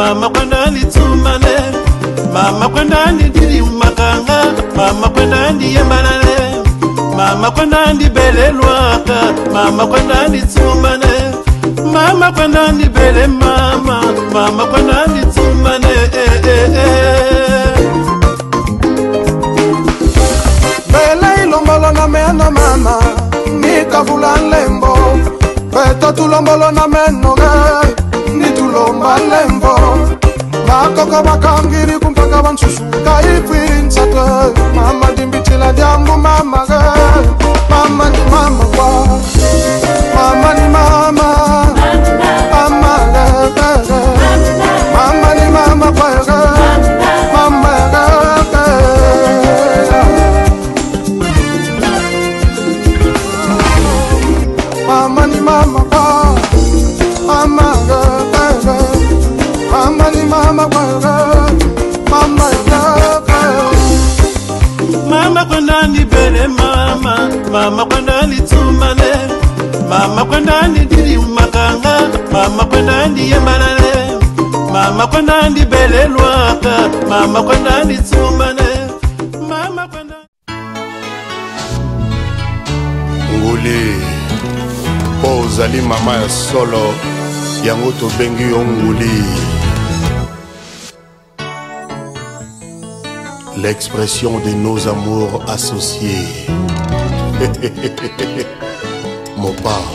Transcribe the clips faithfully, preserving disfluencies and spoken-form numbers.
mama kwenda nitumane, mama kwenda ndiri umakanga, mama kwenda ndiyembalale, mama kwenda ndibelelwaka, mama kwenda nitumane, mama kwenda ndibele mama, mama kwenda nitumane, eh, eh, eh. Bele ilombolo na meno mama, nikavula lembo, beto tulombolo na meno ge, nitulomba lembo, bakoko bakangiri kumpaka bansusu kaipwinsate, mama dimbitila diambu mama ge, mama ni mama kwa, mama ni mama, mama ge ge ge, mama ni mama kwa ge, mama ge ge. Mama ni mama pa, mama ga ga ga, mama ni mama pa ga, mama ga ga. Mama kwenda ndibele mama, mama kwenda nitumane, mama kwenda ndiri umakanga, mama kwenda ndiyembalale, mama kwenda ndibelelwaka, mama kwenda nitumane, mama kwenda Nguli. Ozali mama ya solo yango tobengi yo Nguli. L'expression de nos amours associés. Mon père.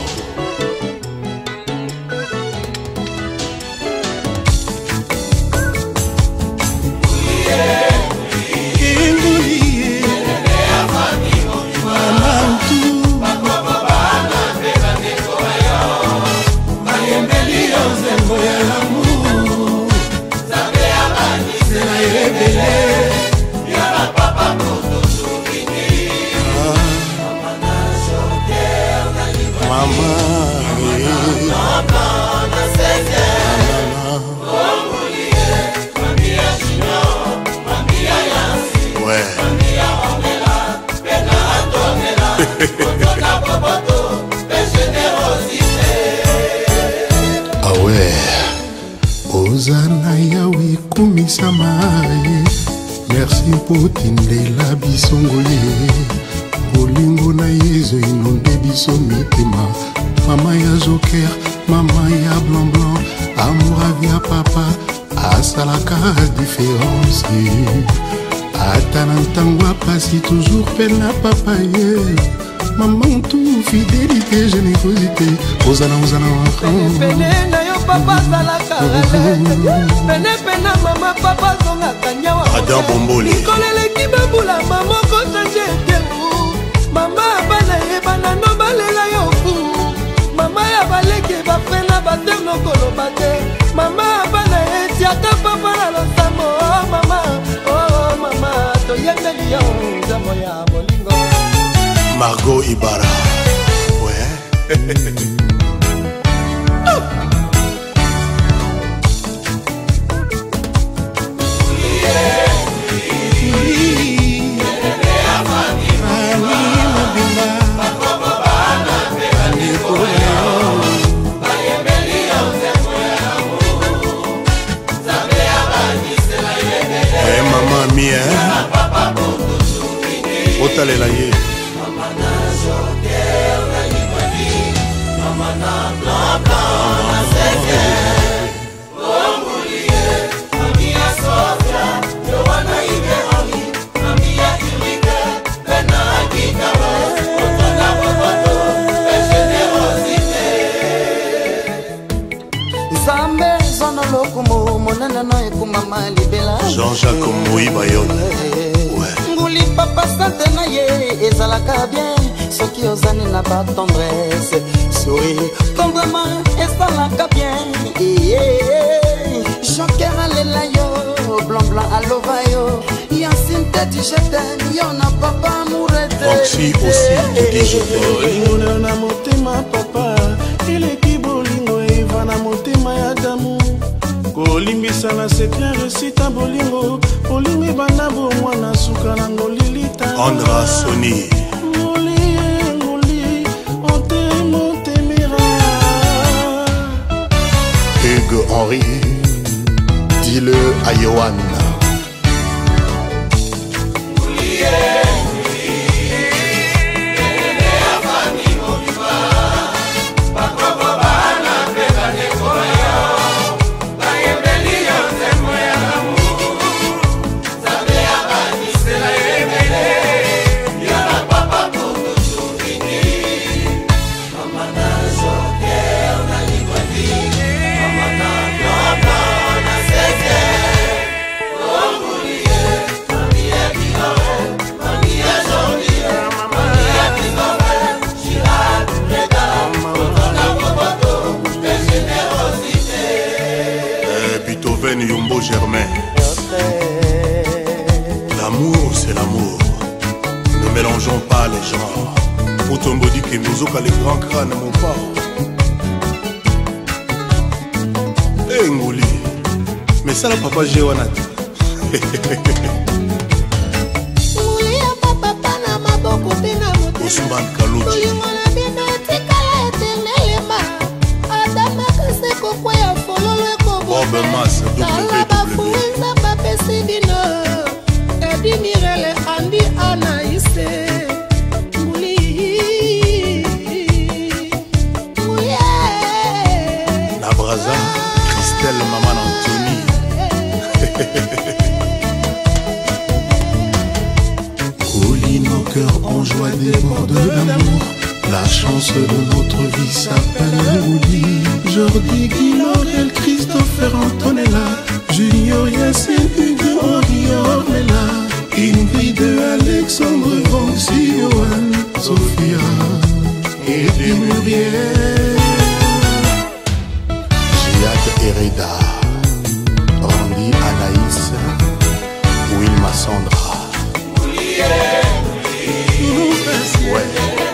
Ah ouais, Ozana yawe kumisamaye, merci pour tindela bisongoye, bolingo na yezo inonde biso mitema, mama ya joker, mama ya blanc blanc, amour avia papa, asalaka différence, atana ntangwa pasi toujours pena papa ye. Maman tout fidélité, générosité, Ozana Ozana Pene na yo papa salaka Pene pena mama papa zonga kanyawa Adam Bomboli Nikolele kibabula mama kotaje tebu Mama abana yebana no balela yo fu Mama ya baleke bafena baterno kolobate Mama abana etiaka papa la losamo Oh mama, oh mama Toyemeli yo zamo ya bolingo Margot Ibarra. Ouais. Eh maman mia. Otalela ye. Jean-Jacques Moui Bayonne. Ouais. Nguli papa sante na ye ezalaka bien soki ozani na ba tendresse sourire tendrement ezalaka bien joker alela yo blanc blanc alova yo Yacine teti je t'aime yo na papa mourete Roxy aussi tu dis je t'aime. Bolingo na motema papa eleki bolingo eva na motema ya damu kolimbisa na sepia resita bolingo bolingo ebanda bomwana suka na ngolilita Andra Sony ngoli ngoli otemo temera Hugues Henry dis-le à Yohan. Yombo Germain. L'amour, c'est l'amour. Ne mélangeons pas les genres. Mutombo dit que nous autres, les grands crânes, mon pas. Eh, Ngouli. Mais ça, le papa Géonat. Ousmane Kaloji. Bob Mas, W W. Nabraza, Christelle, Maman Anthony. Couli, nos cœurs en joie déborde d'amour. La chance de notre vie s'appelle Ngouli. Jordi, Guilorel, Christopher, Antonella, Junior, Yassine, Hugo, Henri, Ornella, Ingrid, Alexandre, Vancy, Johan, Sophia et Muriel. Giac Hereda, Randy, Anaïs, Wilma Sandra. Ouais.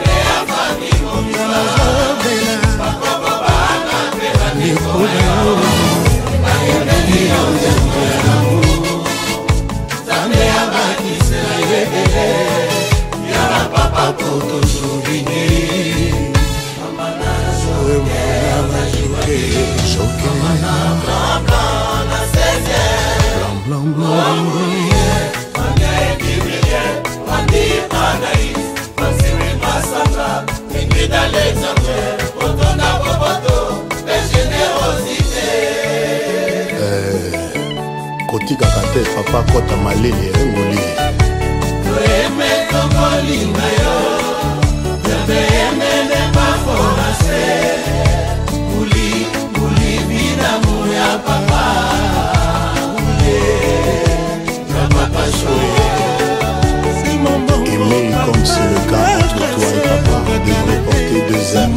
Kotika kate papa kota malele Ngouli. Toeme tokolinga yo, bebe emene pa forase. Ngouli, Ngouli binamu ya papa. Ya papa choué. Aimer comme c'est le cas entre toi et papa devrait porter deux âmes.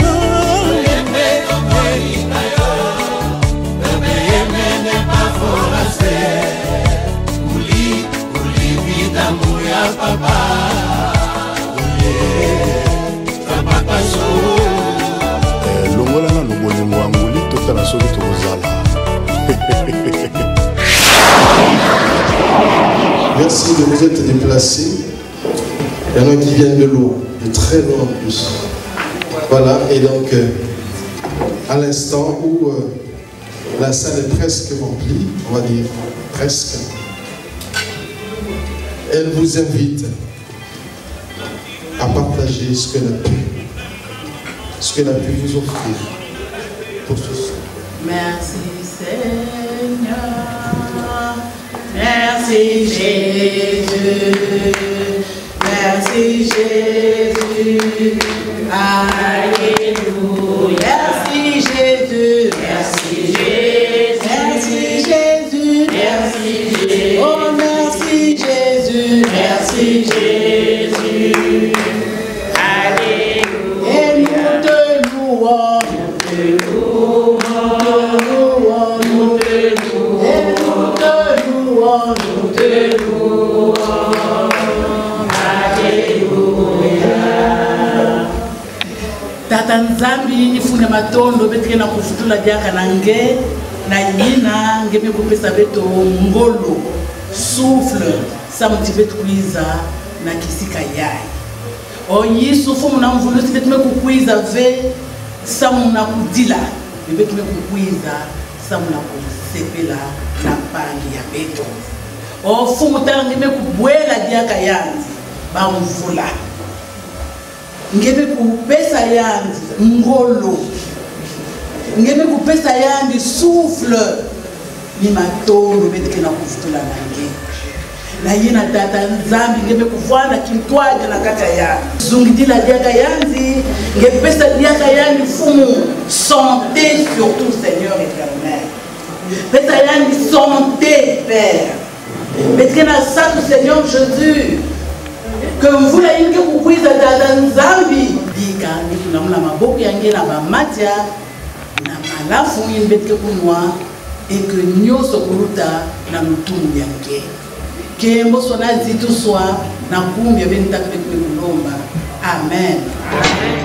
Longolana no bolingo ya Ngouli totala soki tokozala. Merci de vous être déplacés. Il y en a qui viennent de loin, de très loin en plus. Voilà, et donc euh, à l'instant où euh, la salle est presque remplie, on va dire presque, elle vous invite à partager ce qu'elle a pu, ce qu'elle a pu vous offrir pour ce soir. Merci Seigneur, merci Jésus, merci Jésus, alléluia, merci Jésus, merci Jésus, merci Jésus, merci Jésus, oh merci Jésus, merci Jésus, alléluia, et nous te louons, nous te louons, nous te louons, et nous te louons, nous te louons, alléluia. Tata Nzambi nifuna matondo betre na kufutula diaka nange na yina ngeme kopesa beto ngolo souffle sa motivet kuiza na kisika yai o yisu fu muna mvulu sibe tume kukuiza ve sa muna kudila bebe tume kukuiza sa muna kusepela na pangi ya beto ofumu tala ngeme kubwela diaka yanzi bamvula ngeme kupesa yanzi ngolo ngeme kupesa yanzi souffle ni matondo betike na kufutula nange na yina tata nzambi ngeme kuvana kintwaje na kata ya zungidila diaka yanzi ngepesa diaka yanzi fumu santé surtout Seigneur éternel pesa yanzi santé Père betike na sato Seigneur Jésus que mvula inge kukwiza tata nzambi dika niku namuna maboko yange na bamatia na malafu yimbetike kunwa et que nyoso kuluta na mutumu yange kembo sona zitu swa na kumbi benta kwe kulomba amen amen.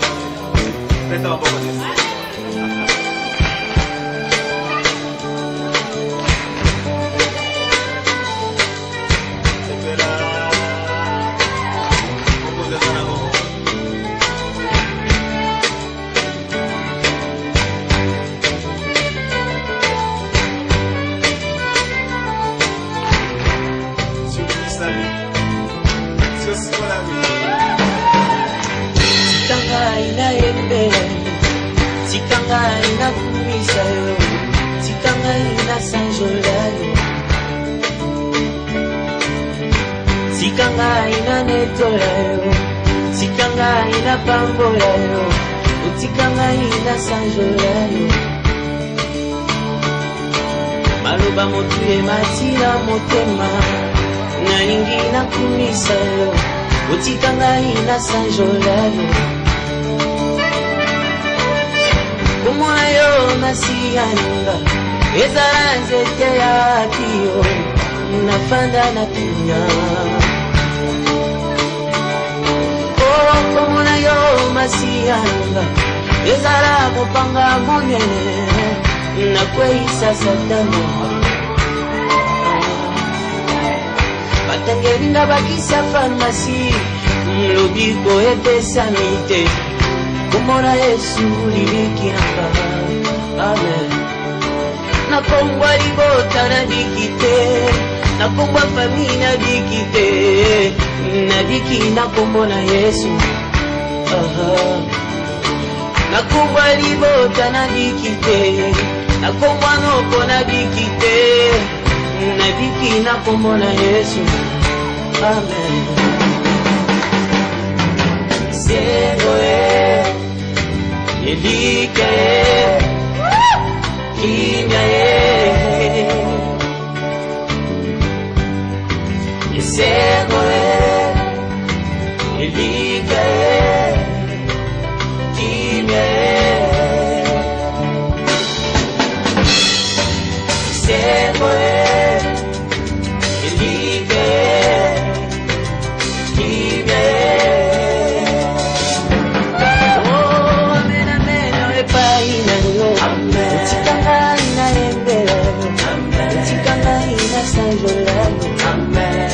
Sikanga ina netolayo, sikanga ina pambolayo, utikanga ina sanjolayo. Maloba motuye matira motema, na ingi na kumisayo, utikanga ina sanjolayo. Kumona yo masiyanga, ezaranze te ya kiyo, nafanda na tunya. Komona yo masiyanga ezala mopanga monene na kweisa satana batangelinga bakisa farmasi lobiko epesami te komona Yesu libikiranga amen nakongwa libota na dikite nakongwa famille na dikite nadiki nakomona Yesu aha nakongwa libota nadikite nakongwa noko nadikite nadiki nakomona Yesu amen segoe elike kimyae segoe elike kimyae segoe elike kimyae oh amen amen epai na yo utikanga ina embele utikanga ina sanjolano amen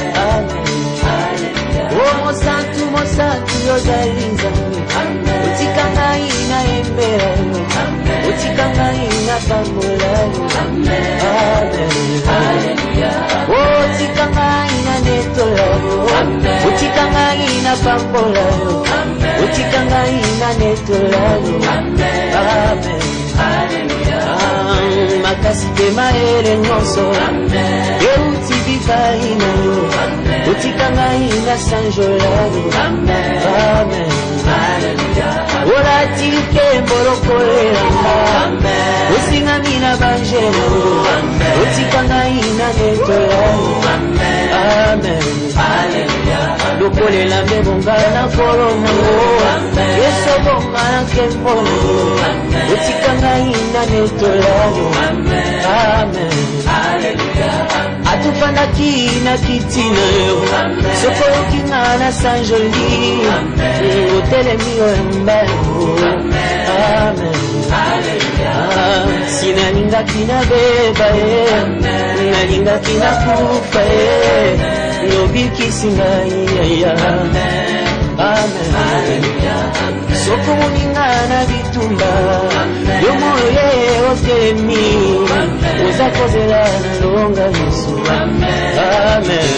oh santu mo santu yo dalinza utikanga ina embele utikanga ina pamolano amen hallelujah oh utikanga ina netolano utikanga ina pamolano utikanga ina netolano amen hallelujah makasi te maere nyonso euti bifaina yo utikanga ina sanjolano amen hallelujah olati kembolokolelanga usingamina banjelo utikanga ina netolano amen hallelujah lokolela mbebonga na kolomo yeso bonga na kembono utikanga ina netolano amen hallelujah atufanda kina kitina yo sokolo kingana sanjoli otelemi oembelo amen hallelujah sinalinga kina beba ye nalinga kina kufa ye nobikisinga iya amen hallelujah soko muningana bitumba yo moye otelemi oza kozela na longa Yesu. Amen.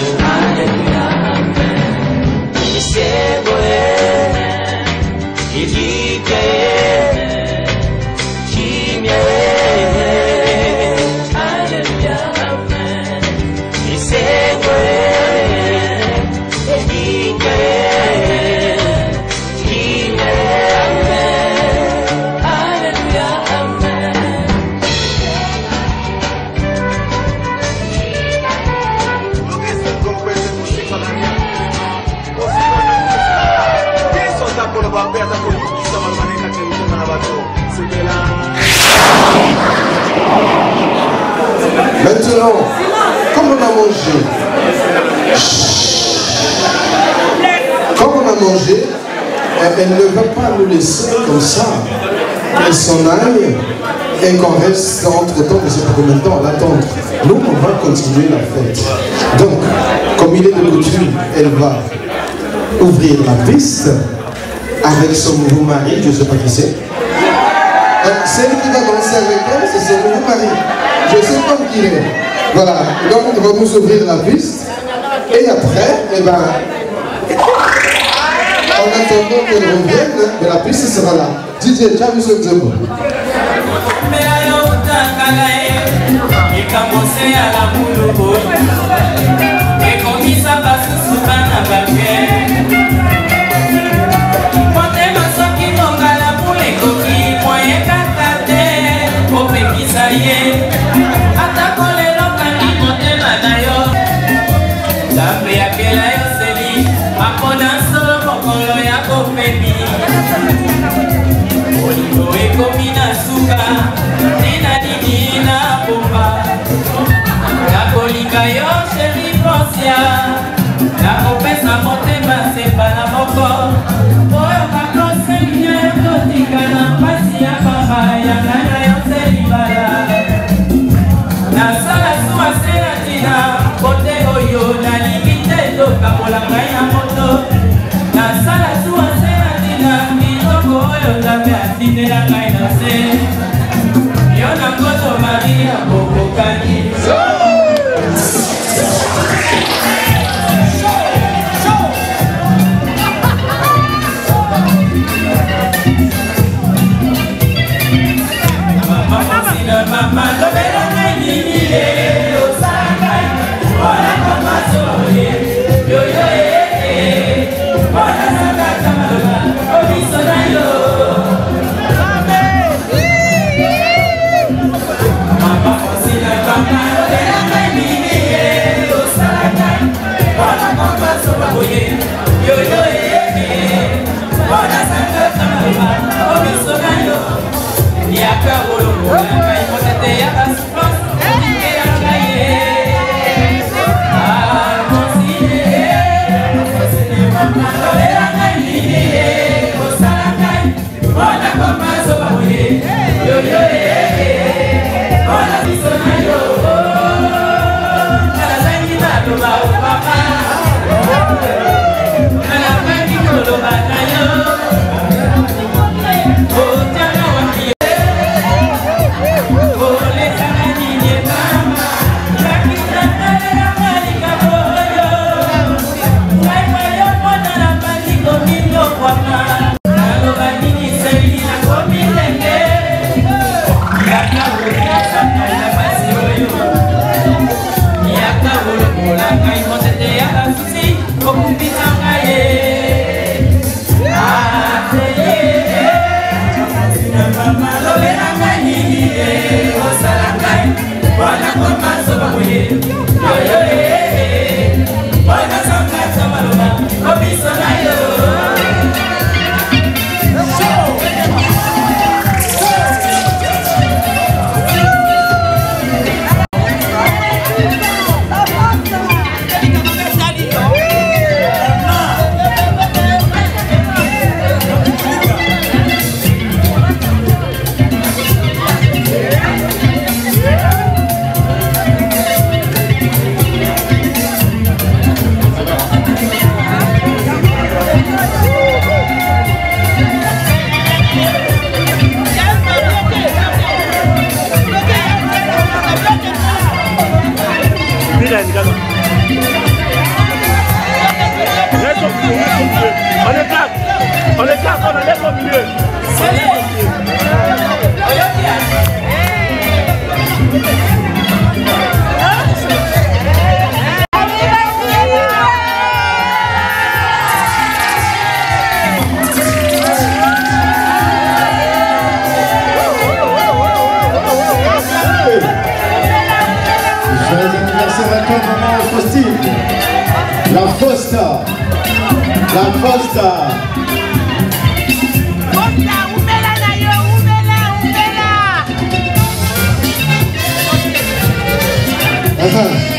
Esengoye ilike kimye. Hallelujah. Amen. Esengoye ilike kimye. Hallelujah. Amen. Maintenant, comme on a mangé, comme on a mangé, elle ne va pas nous laisser comme ça. Elle s'en aille et qu'on reste entre-temps, je ne sais pas combien de temps, à l'attendre. Nous, on va continuer la fête. Donc, comme il est de coutume, elle va ouvrir la piste avec son nouveau mari, je ne sais pas qui c'est. Celle qui va danser avec elle, c'est son nouveau mari. Je ne sais pas qui il est. Voilà, donc on va nous ouvrir la piste. Et après, eh ben, en attendant qu'elle revienne, mais la piste sera là. D J, tu as vu ce demo? What? La Fosta, la Fosta. Uh-huh.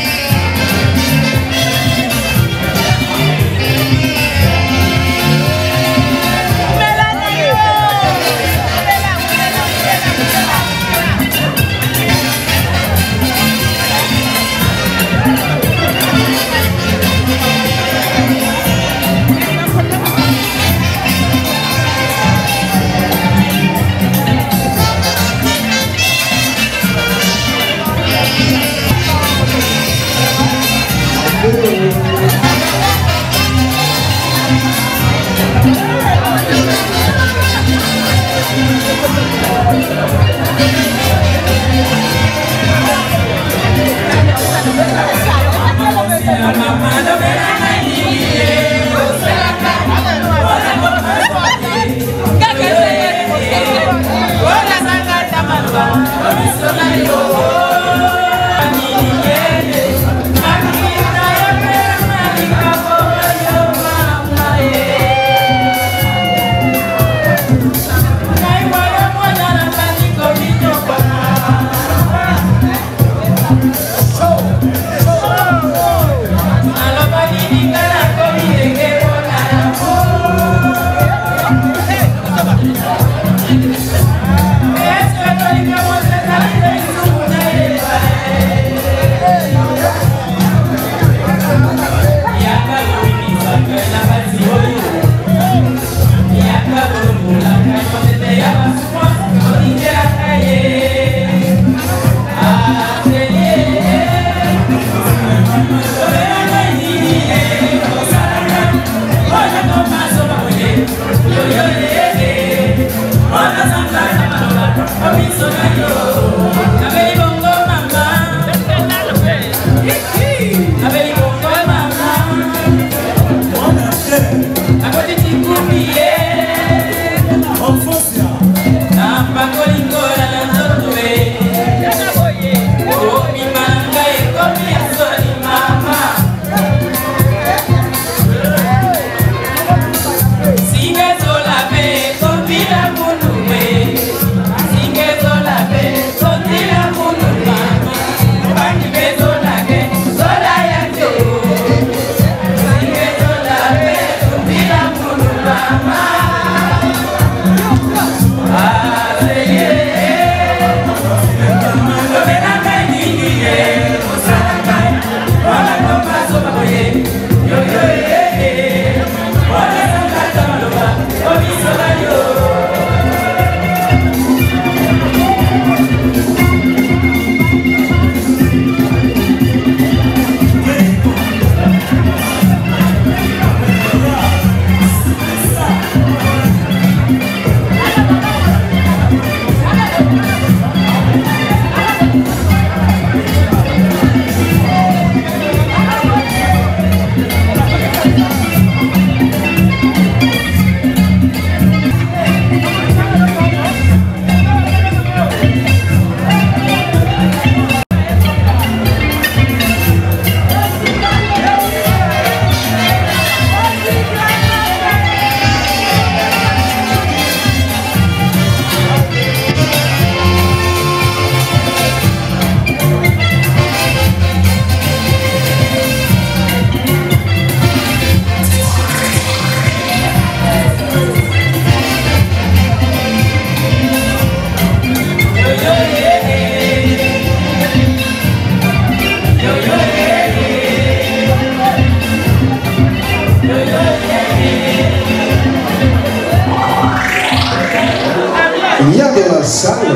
Il y a dans la salle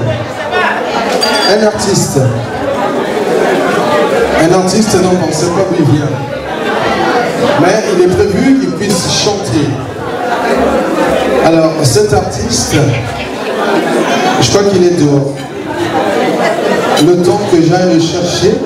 un artiste. Un artiste dont on ne sait pas d'où il vient. Mais il est prévu qu'il puisse chanter. Alors cet artiste Je crois qu'il est dehors. Le temps que j'aille le chercher.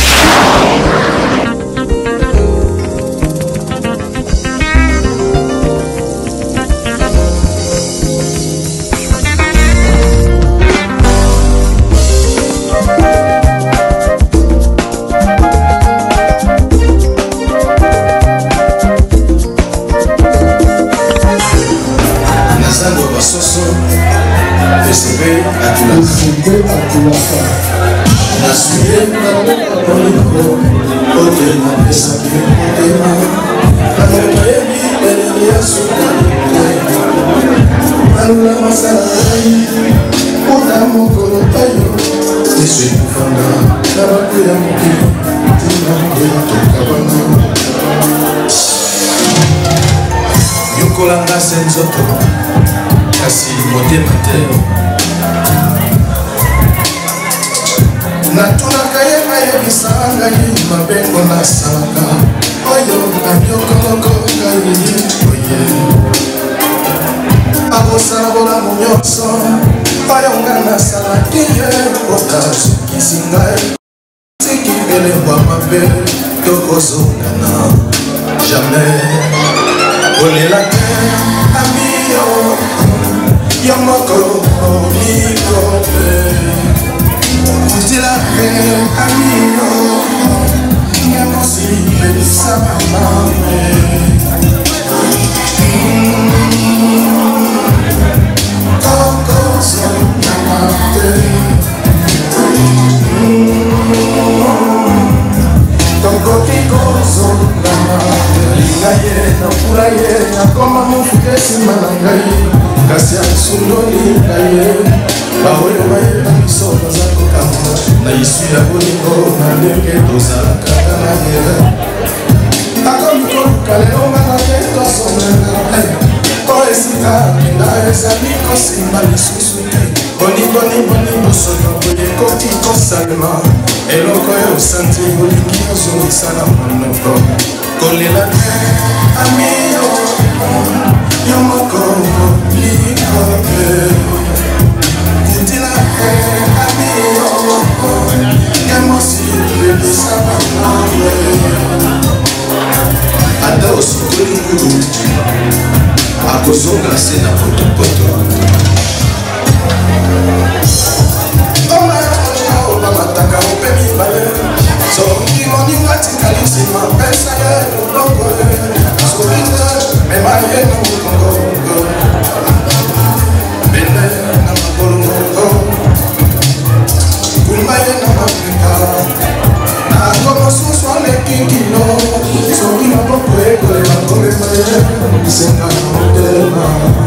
yokolanga se nzoto kasi motema te natunaka ye mayebisa ngai mabengo nasalaka oyo nabiokoloko ngai oye akosala bolamu nyonso oyo ngai nasalaki ye otasukisi ngai tiki elengwa mabe tokozongana jamais olela te amiyo yo moko mikope utila te amiyo ngemosi ebisamamame tokozongana te tokoki kozongana lingaye napura ye nakoma mofuka esima na ngai kasi asundoli ngaye baoyo bayeba biso baza kokamba na isu ya bolingo na ndenge tozalaka kana yere nakomi koluka lelo ngana te tozongana po esika nda ezali kosimba lisusu te boniboniboni bosono boyekoti kosalema eloko yo osanti bolingi ozongisa na monoko kolela te amiyo yo moko likope kutila te amiyo ngemosi bebisa banawe ata osukoli ngulu akozonga se na potopoto obamataka ope mibale soki moninga tikali nsima pesa ye loboko sokinga mema ye na mokongo bende na makolongo kumba ye na mapeka nako mosusu alekikino soki maboko ekolela komema ye isenga na motema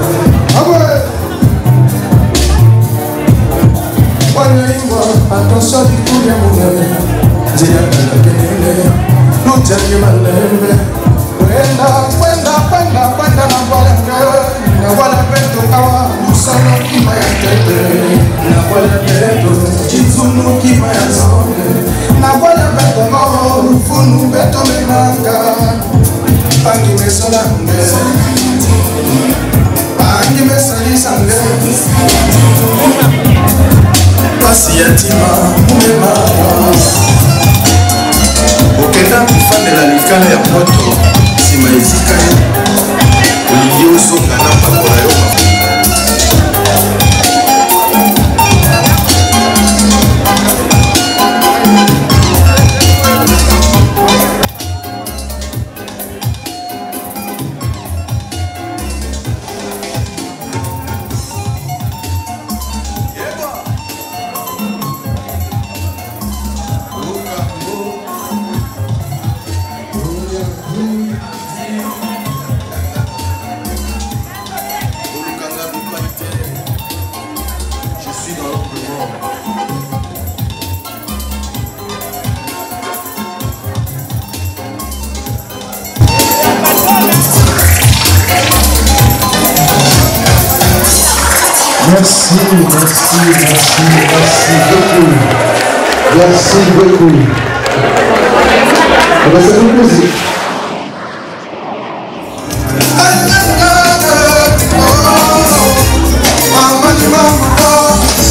attention du coup ya mungale nzira kana kenele lutaki malembe kwenda kwenda kwenda kwenda na bwala ngao na bwala peto kawa musana kima ya tete na bwala peto chizunu kima ya zonde na bwala peto ngao rufunu beto menanga pangi mesolange pangi mesalisange pasi ya ntima mumema okenda kofandela likala ya moto nsima ezika ye olingi ozonga na pakola yo Merci, merci, merci, merci beaucoup. Merci beaucoup. On va se reposer. Mama, mama,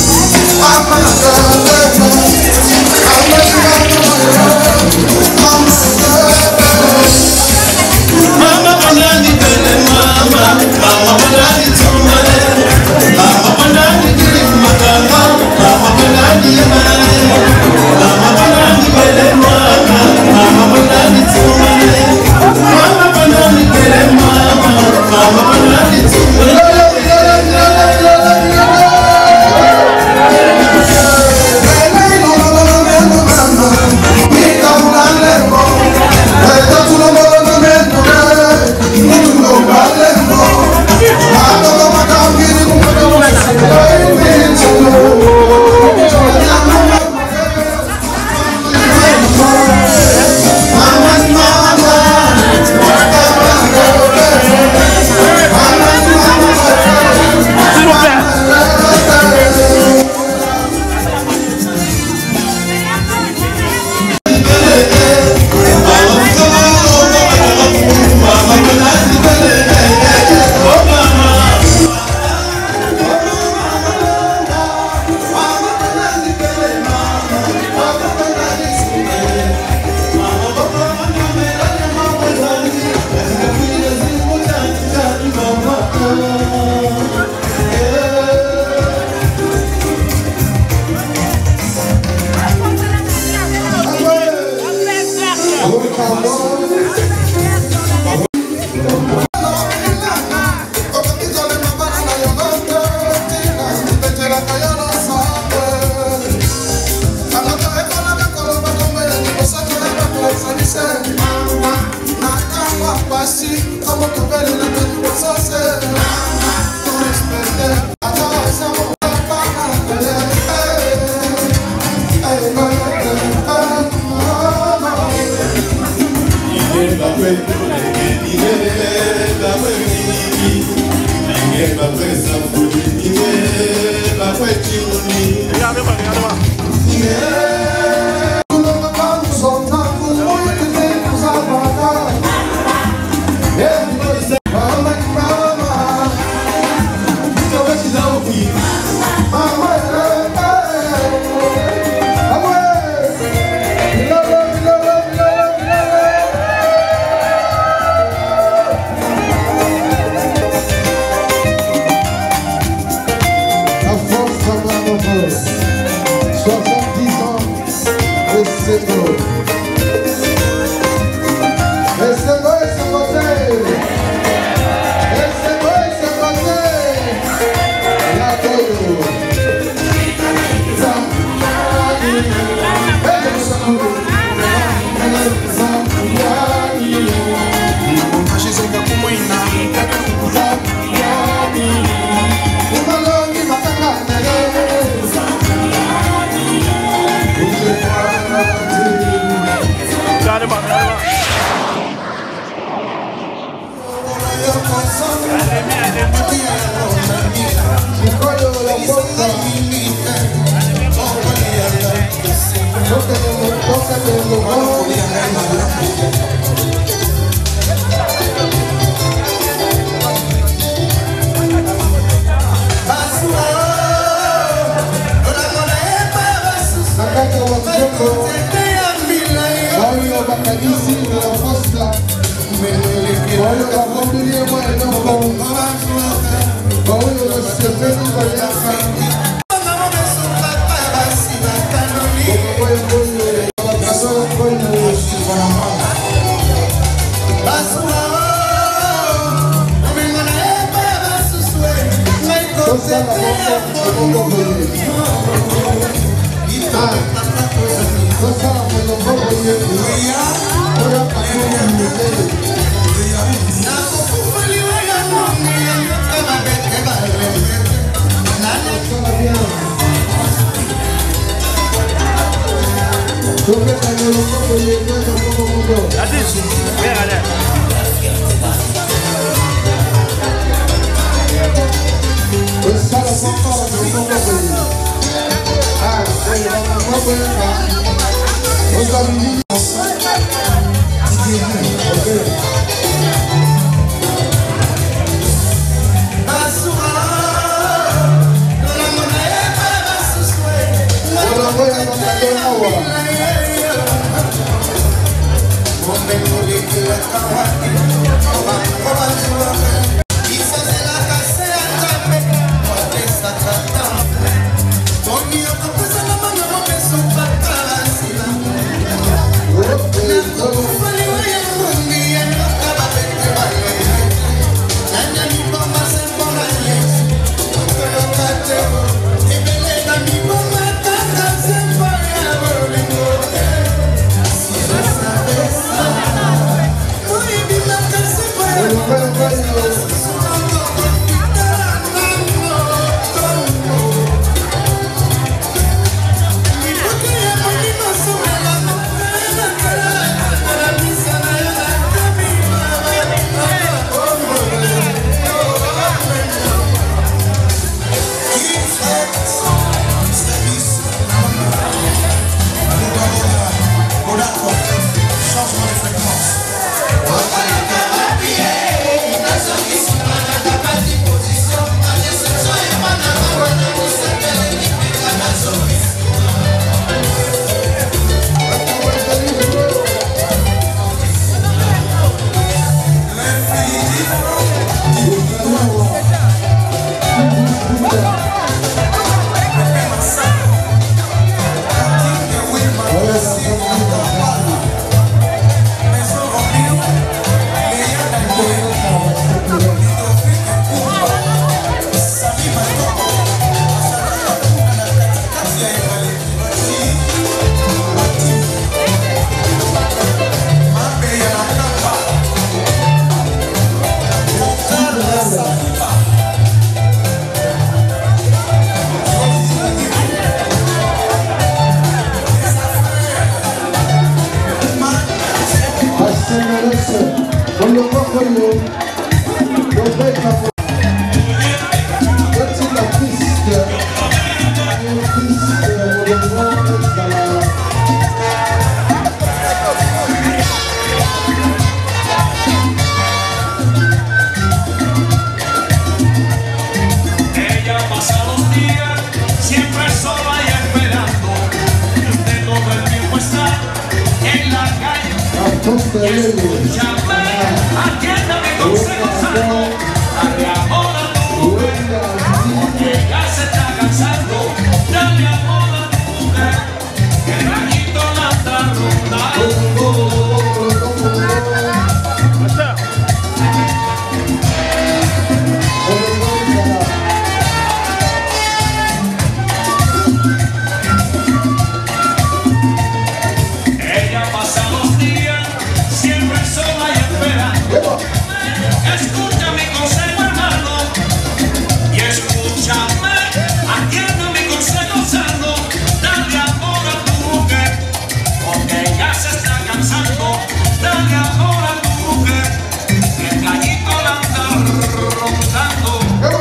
avec la voici la piste. Une piste pour le grand escalade. Ella pasa los días siempre sola y esperando, de todo el tiempo está en la calle. Escúchame, atiéndame consejos, dale amor a tu mujer, porque ya se está cansando. Dale amor a tu mujer, que el añito la está rondando. Ella pasa los días siempre sola y esperando. Escucha mi consejo, hermano, y escúchame, atiende mi consejo sano. Dale amor a tu mujer, porque ya se está cansando. Dale amor a tu mujer, que el gallito la anda rondando.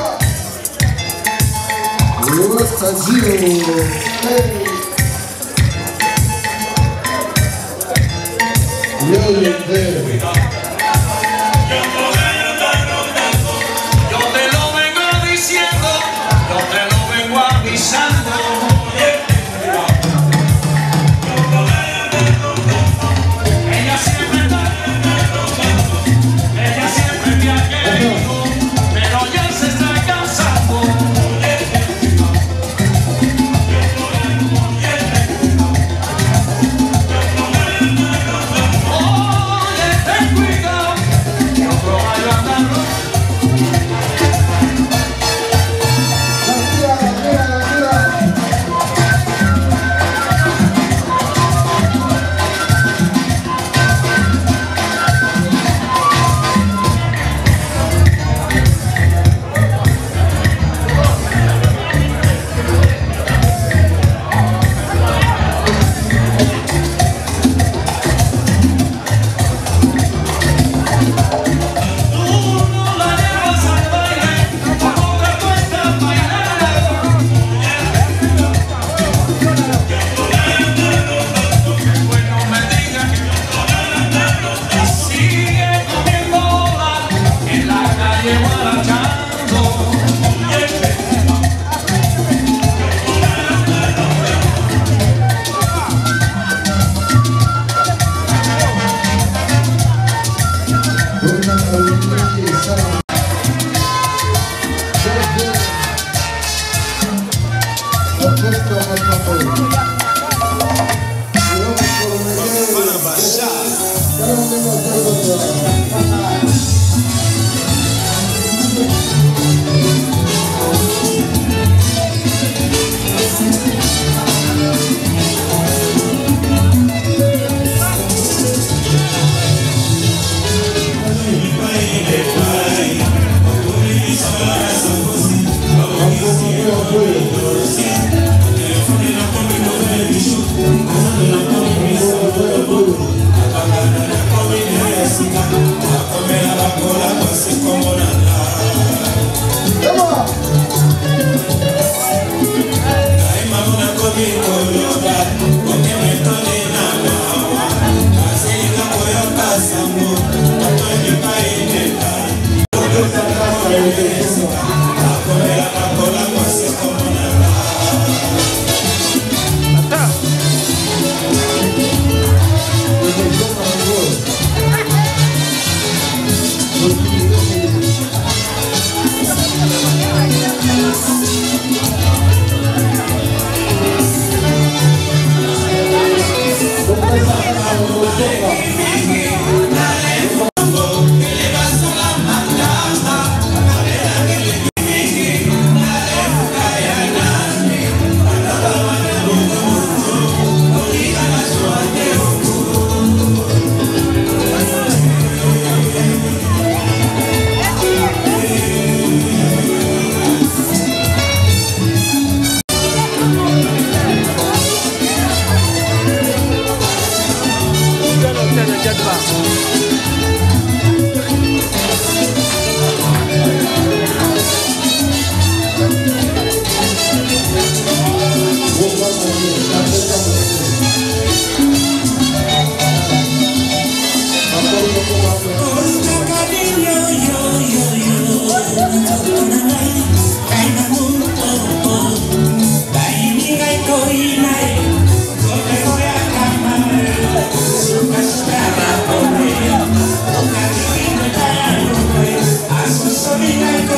Yo te lo vengo diciendo, yo te lo vengo avisando. Ella siempre está, ella siempre me ha querido, pero ya se está cansando. Oye, ten cuidado.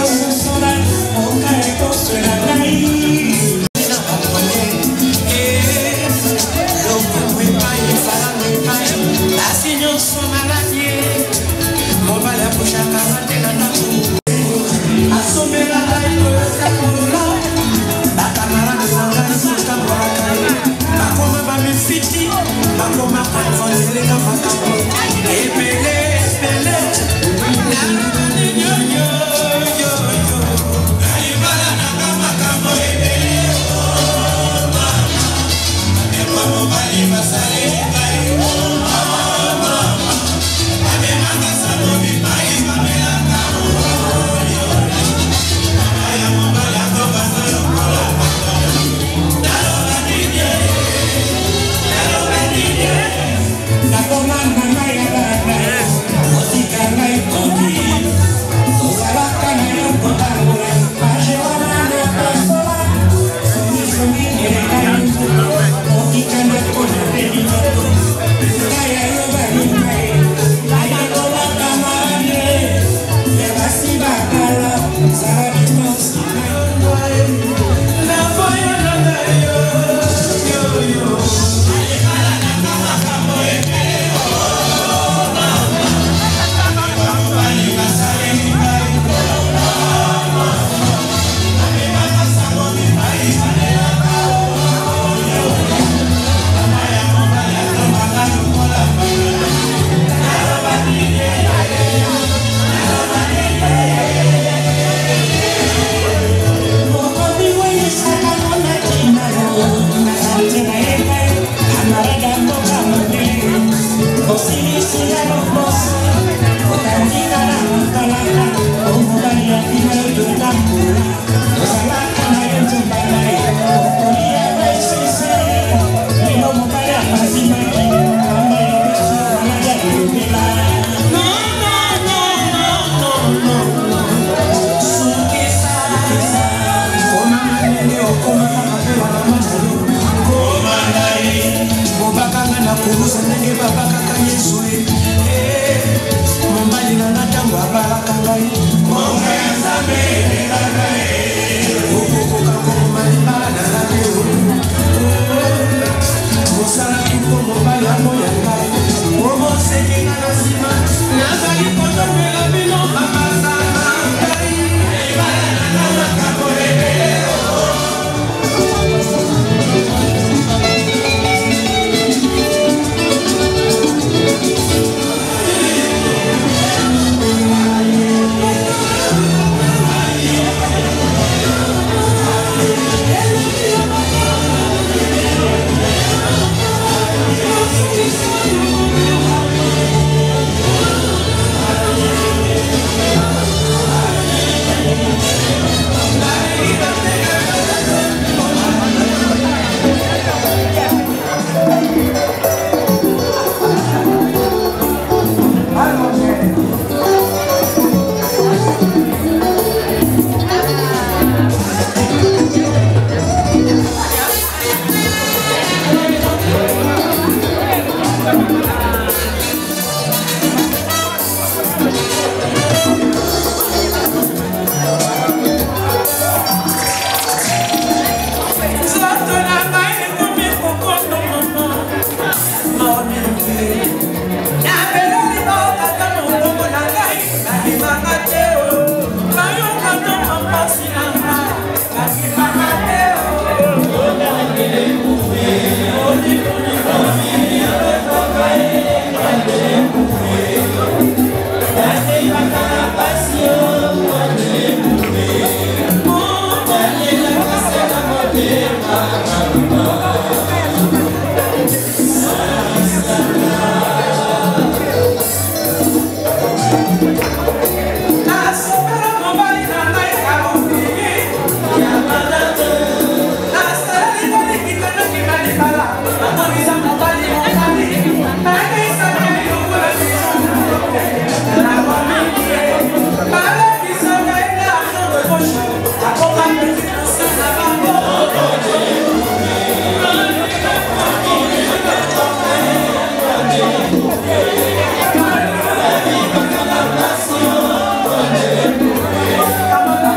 Come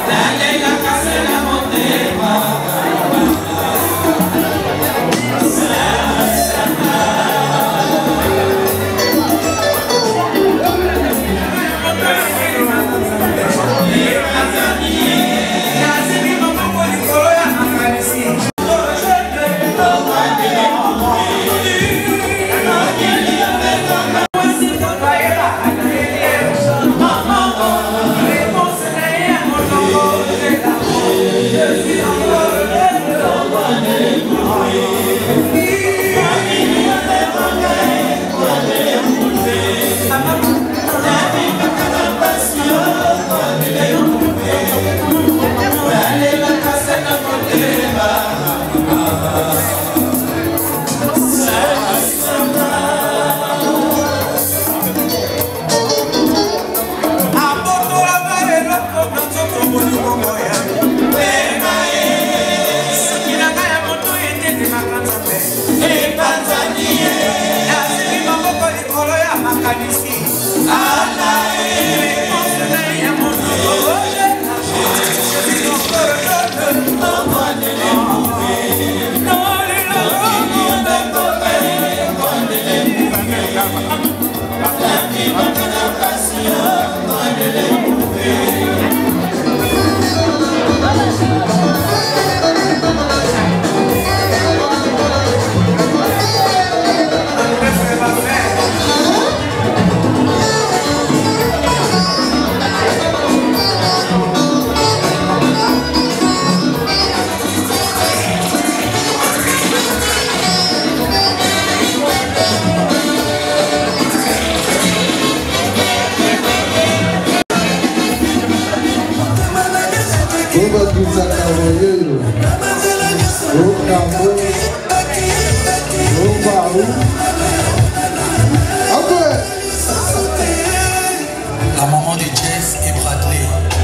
La maman de Jess et Bradley.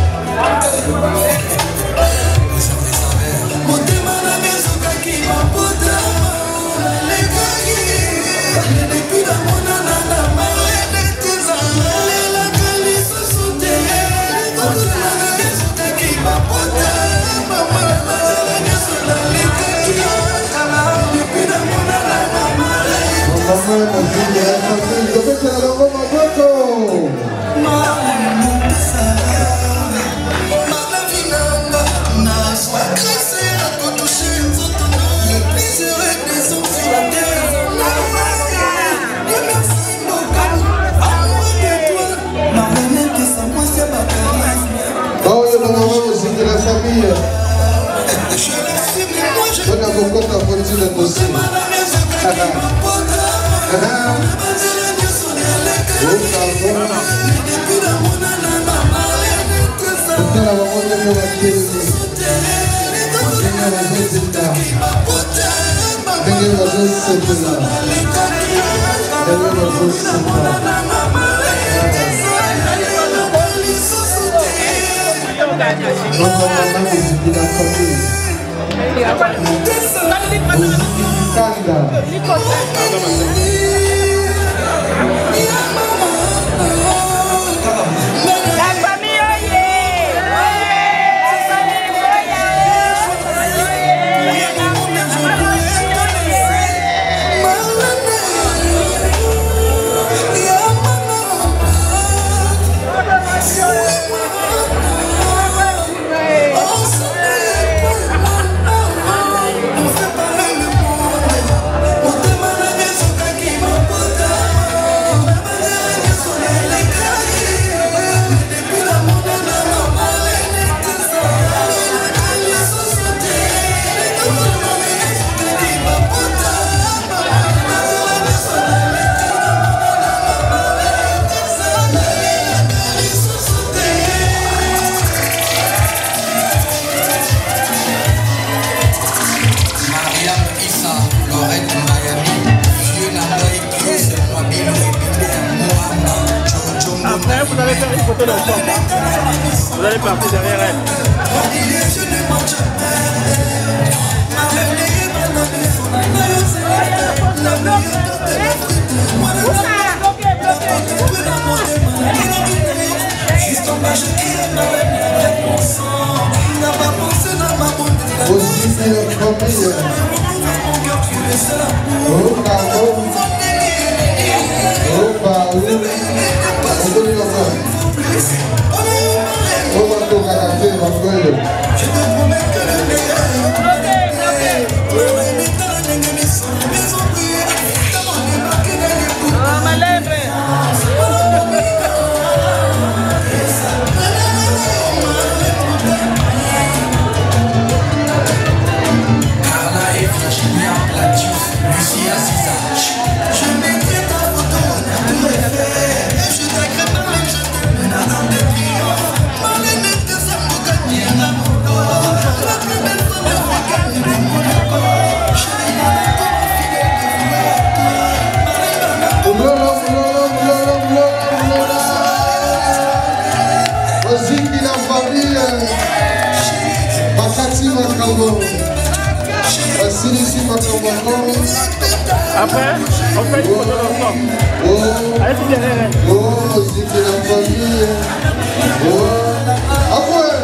Vous allez faire une photo d'ensemble. Vous allez partir derrière elle. Bloqué, bloqué. Aussi c'est la famille. Oh pardon. Oh pardon. On peut dire ça. On va tout raconter ma frère. Je te promets que le meilleur. Ah, ma lèvre. Je mettrai ta photo à tout effet. Et je t'agrée par les jeux de menaçant de triomphe. Par les mecs de sa boucanie à la moto. La plus belle femme africaine de Monaco. Je n'ai pas encore fidèle de vous. Aussi qui la famille. Makati Makambo. Ici Makambo. Après, on fait une photo d'ensemble. Oh, allez, c'est derrière. Oh, aussi qui la famille. Oh, après.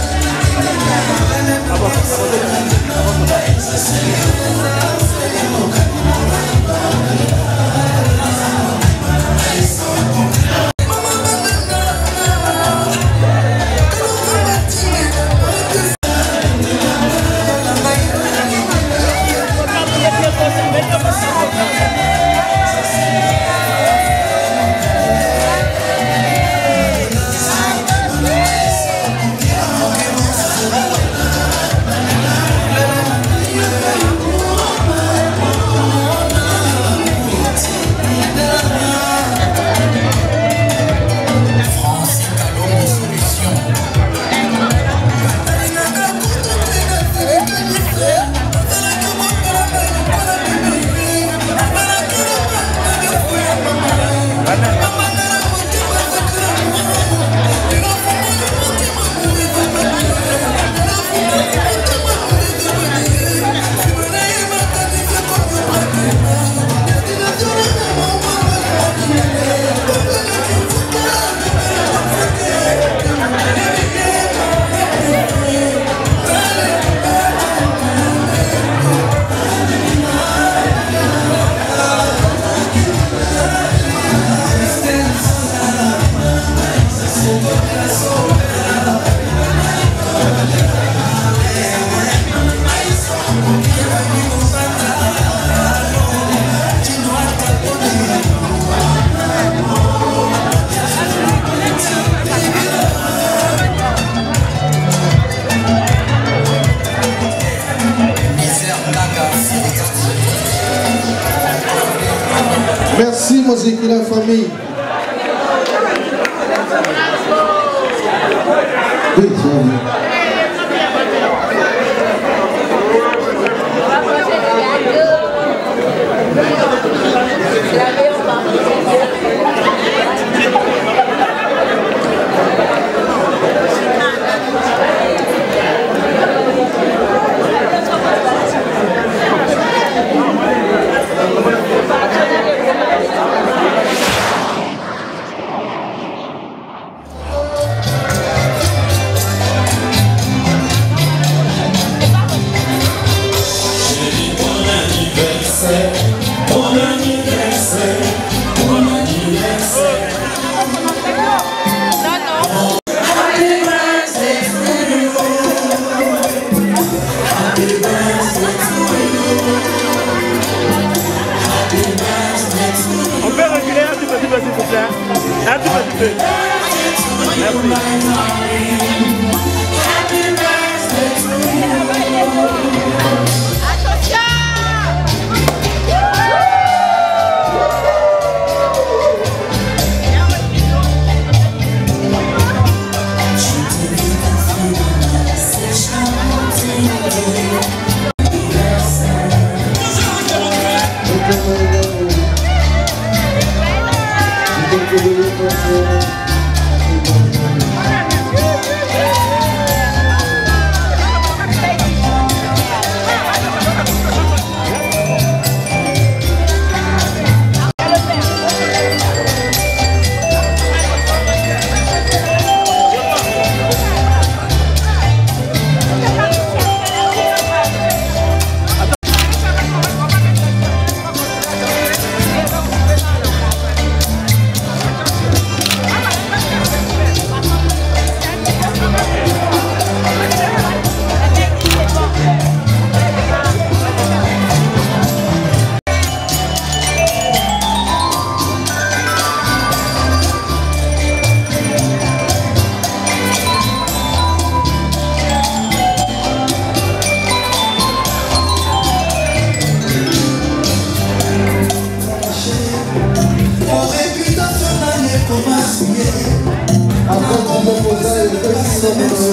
Merci, Moseki la famille. Oui, ça va.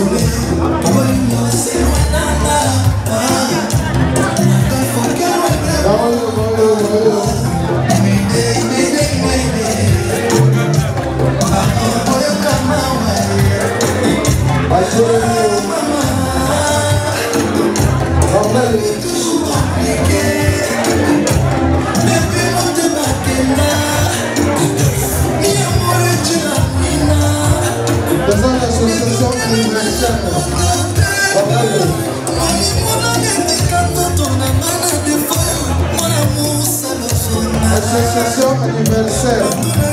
Association anniversaire.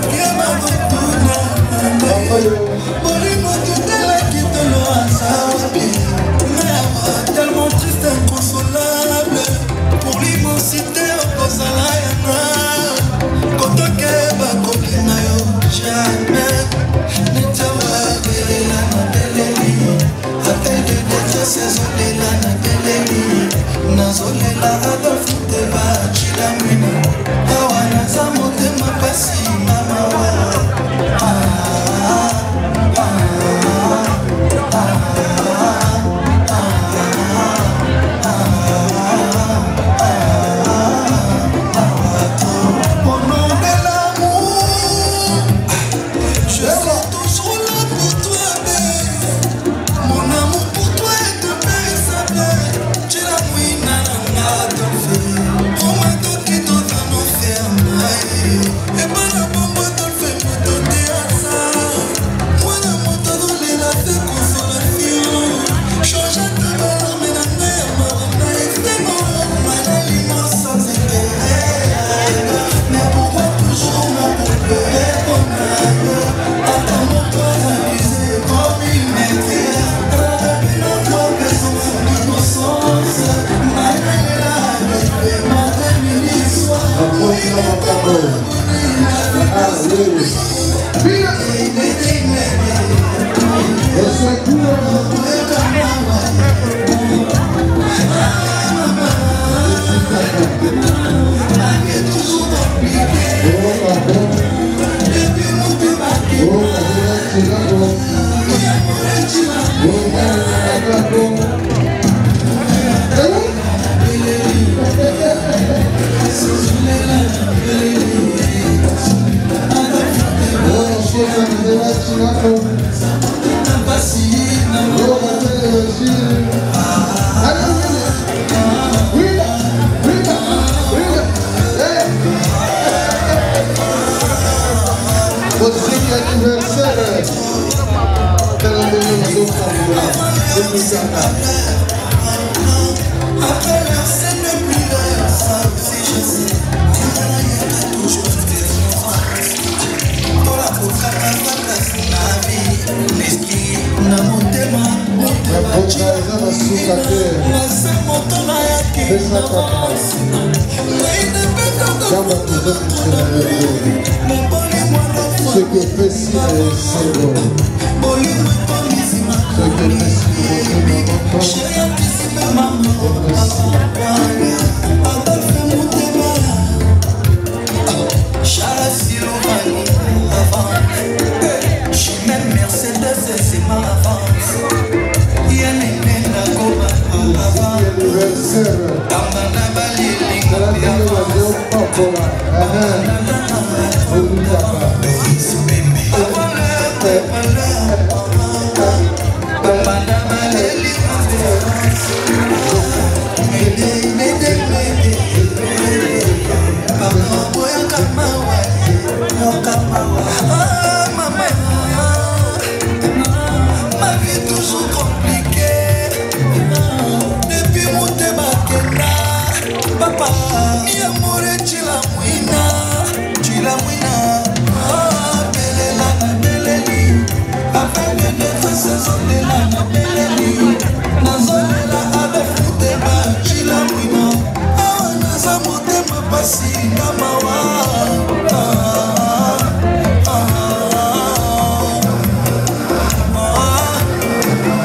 Tellement triste, inconsolable. Pour l'immensité, on pose à la quand on keba, kopina yo, jamais. N'etawa, belela, na beleli. Appel de Dieu, saison de la, na beleli. Nazolela, Adolphe, Teba, Chilamina. Awana, Zamote, ma pasi, mama, ah, ah, ah, ce que fait si c'est bon. Ce que fait si c'est bon. Ah,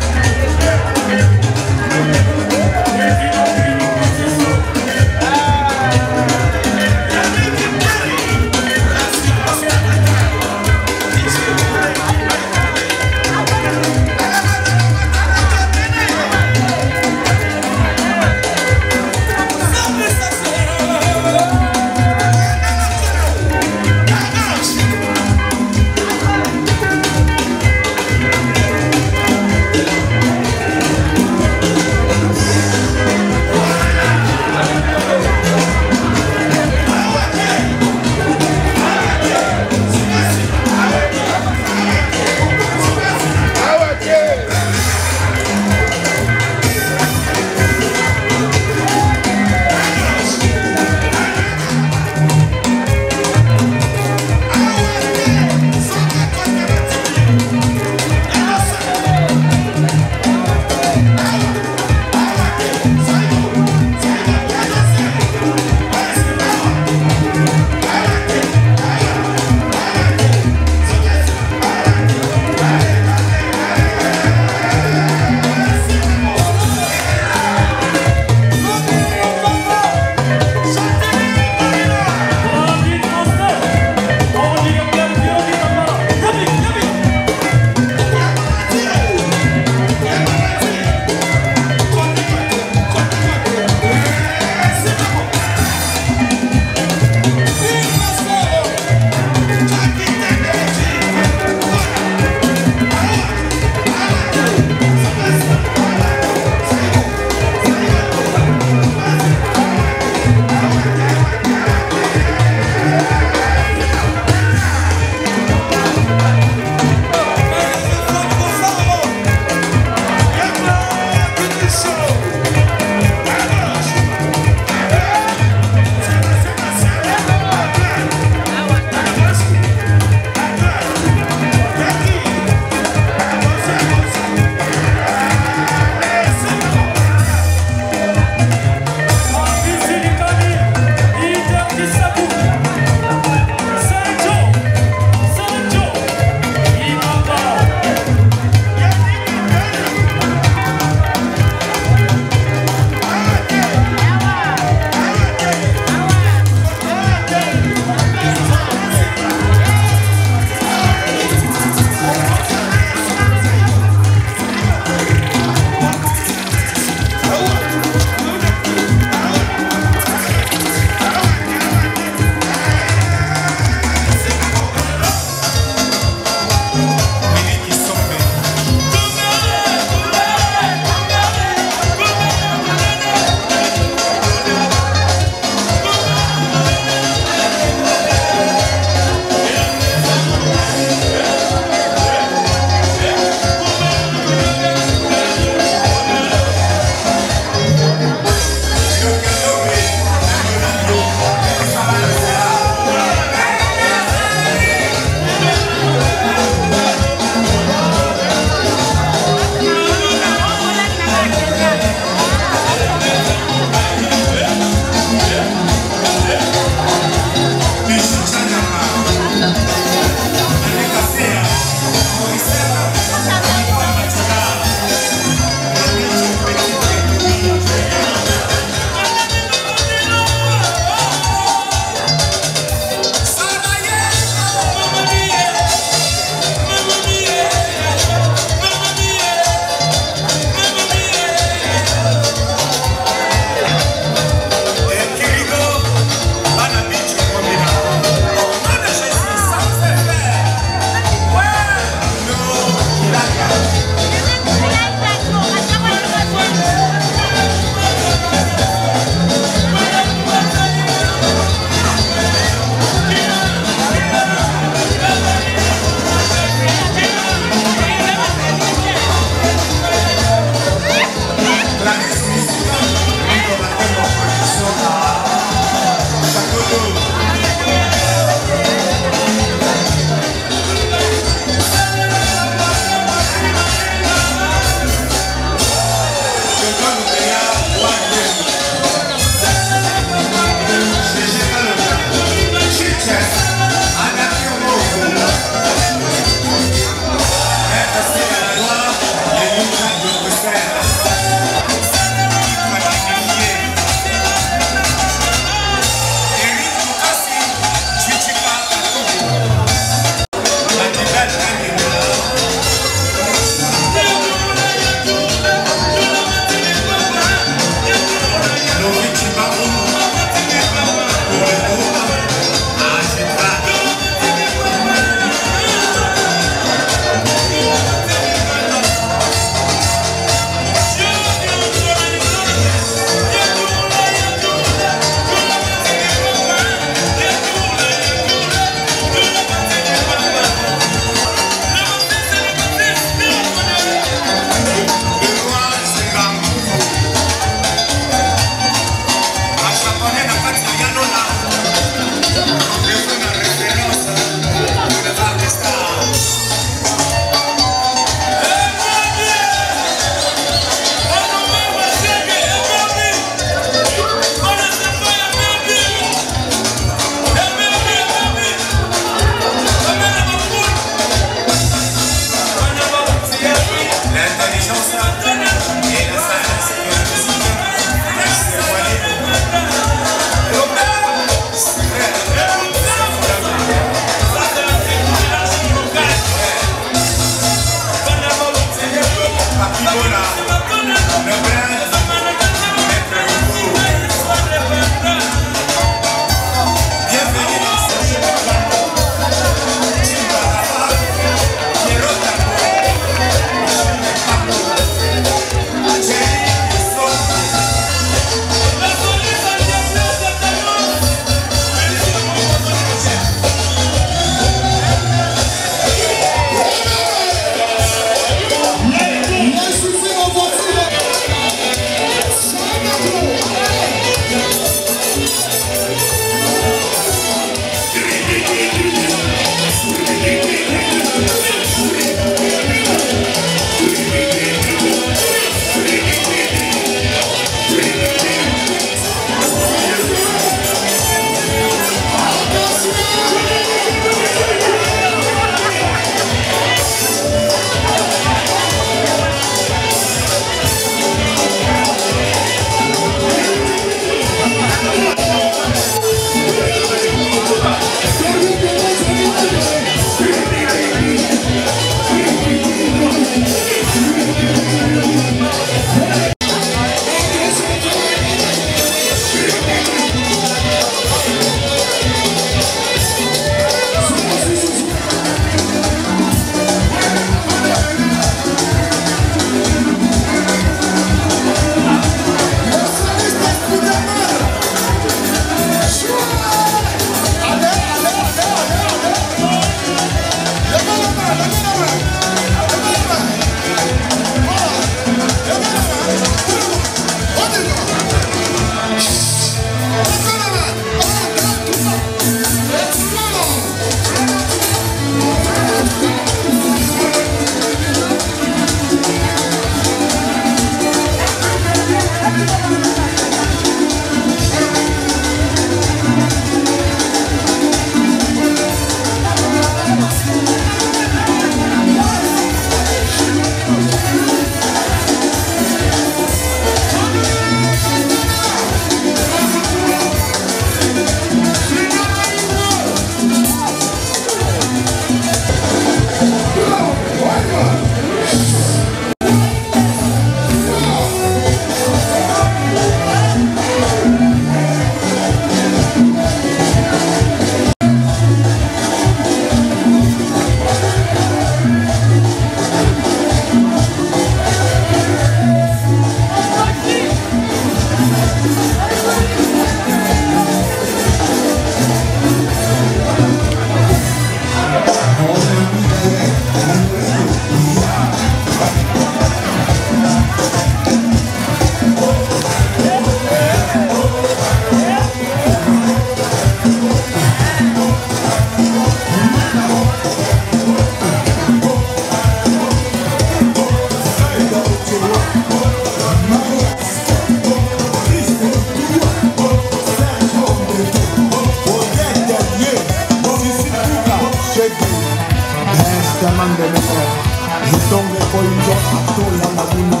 Longo atola mabulu.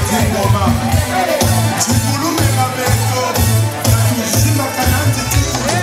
Chibulu me la beto, na kushima kananti tiku.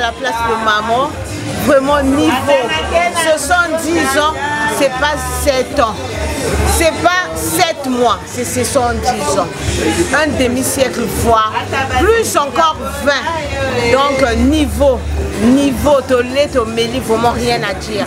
la place de maman, vraiment niveau. soixante-dix ans, c'est pas sept ans. C'est pas sept mois, c'est soixante-dix ans. Un demi-siècle, voire plus encore vingt. Donc niveau, niveau, tolé, toméli, vraiment rien à dire.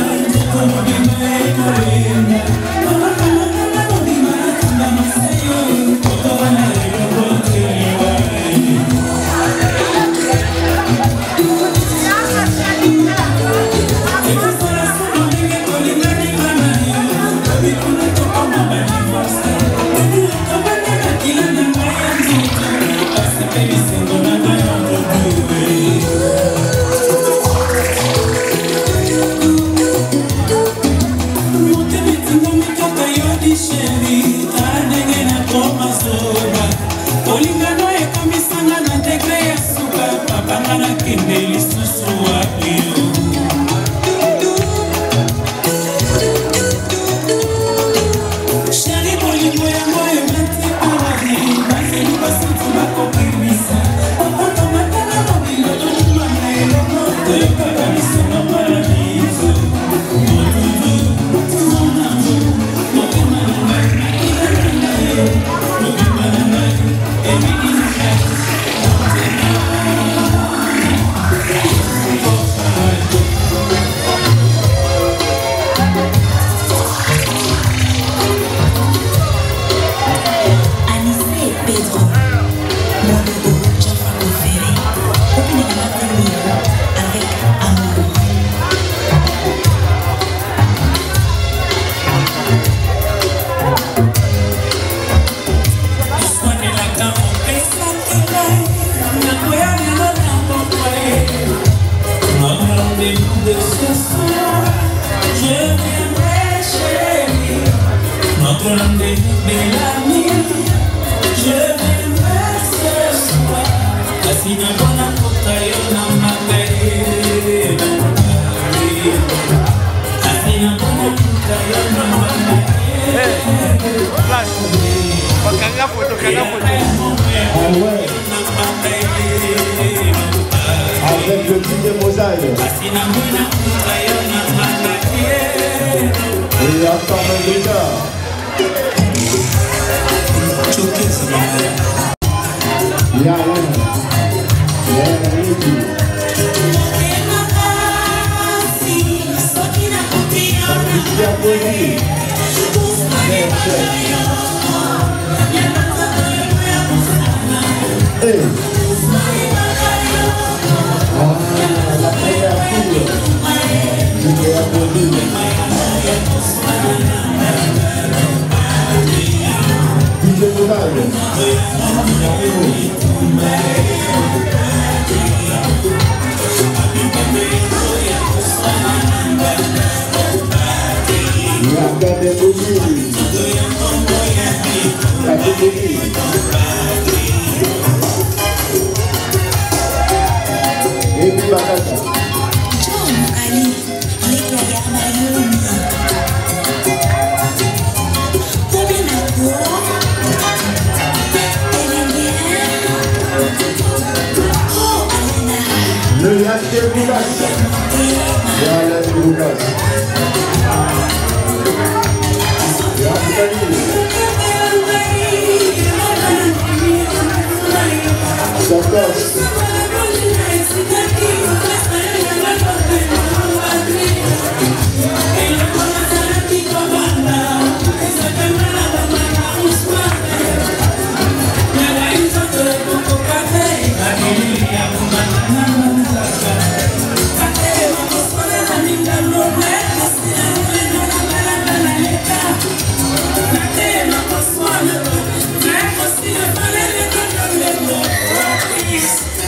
Avec le petit de mosaïque. Et attends déjà. Ya, ya. Ya, Hey. Ah, la première fille qui est applaudie. D J Mourad. La catégorie. Catégorie. Et puis Bakata. Le lac de Bougas. Le lac de Bougas. Santos. Peace.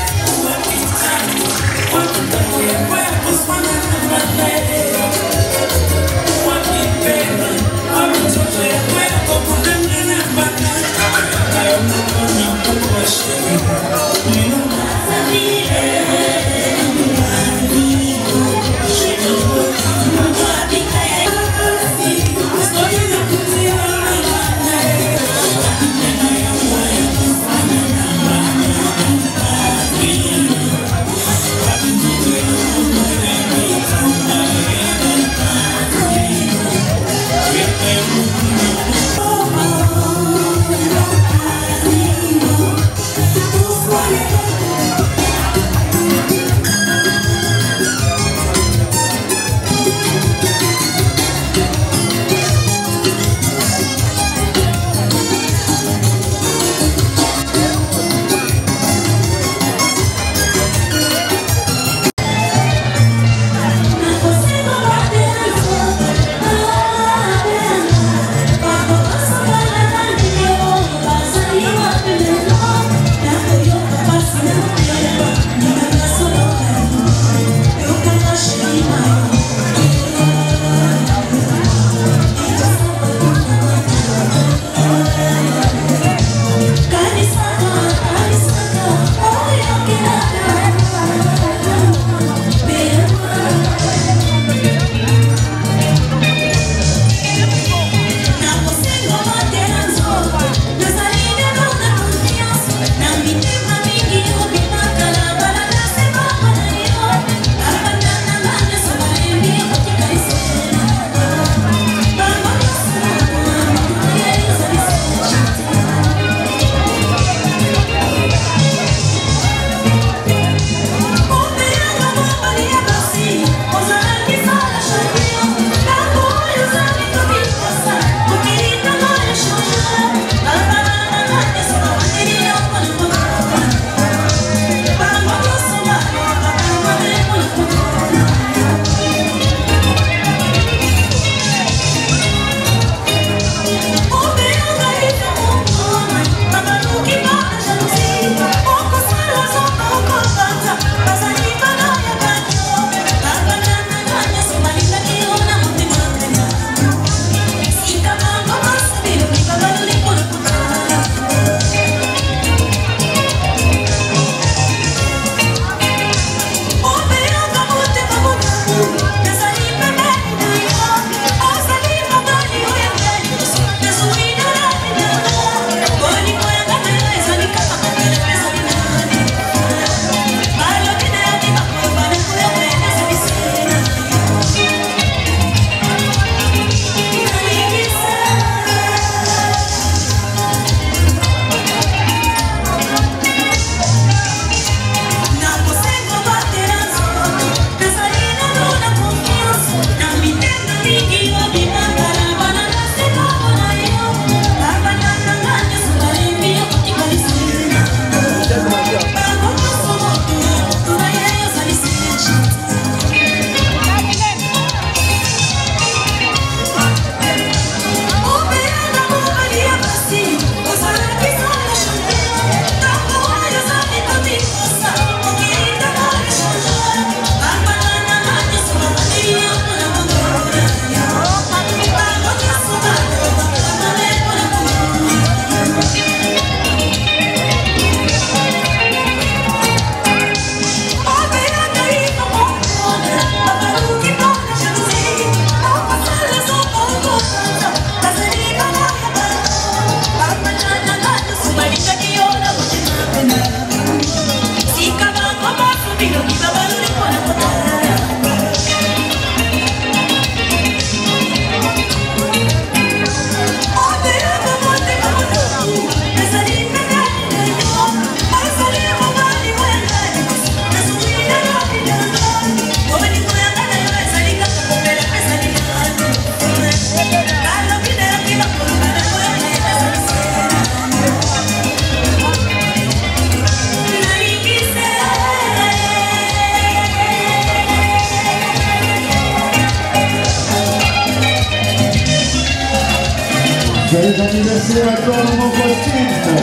Joyeux anniversaire à toi, maman Faustine.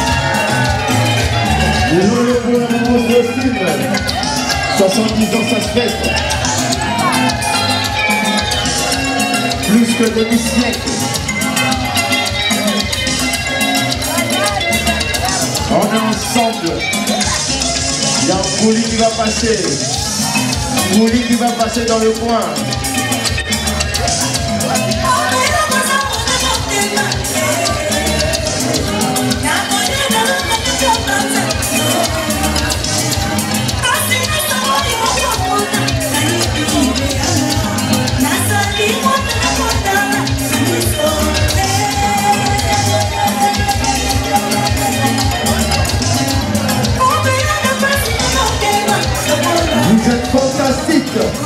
Désolé pour la maman Faustine. soixante-dix ans, ça se fête. Plus que demi-siècle. On est ensemble. Il y a un Pouli qui va passer. Pouli qui va passer dans le coin. Vous êtes fantastique.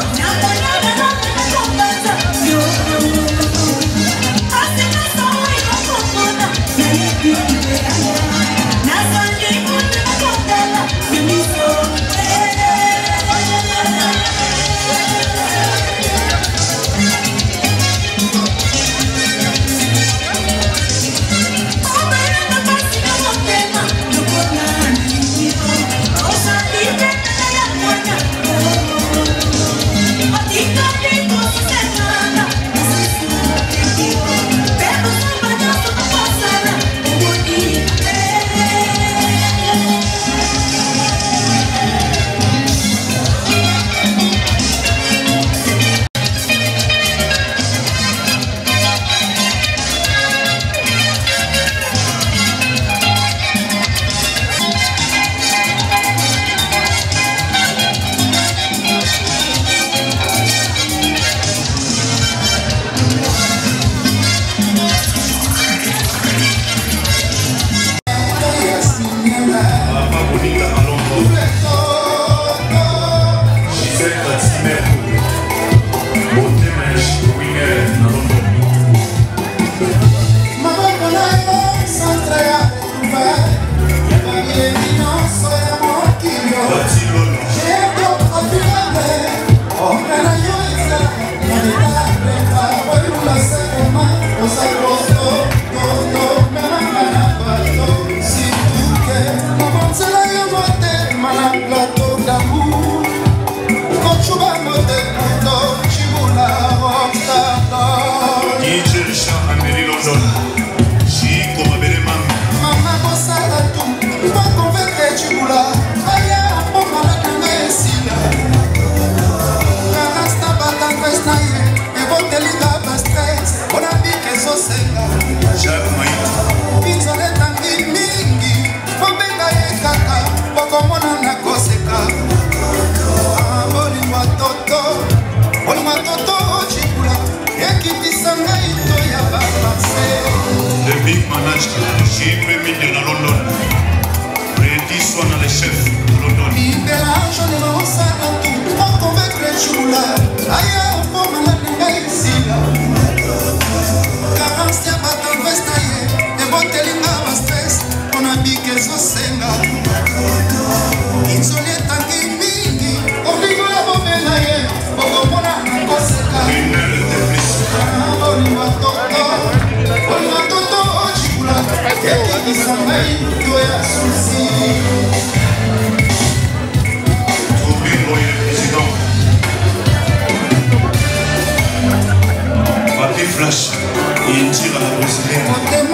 Flash et il tire à la brésilienne.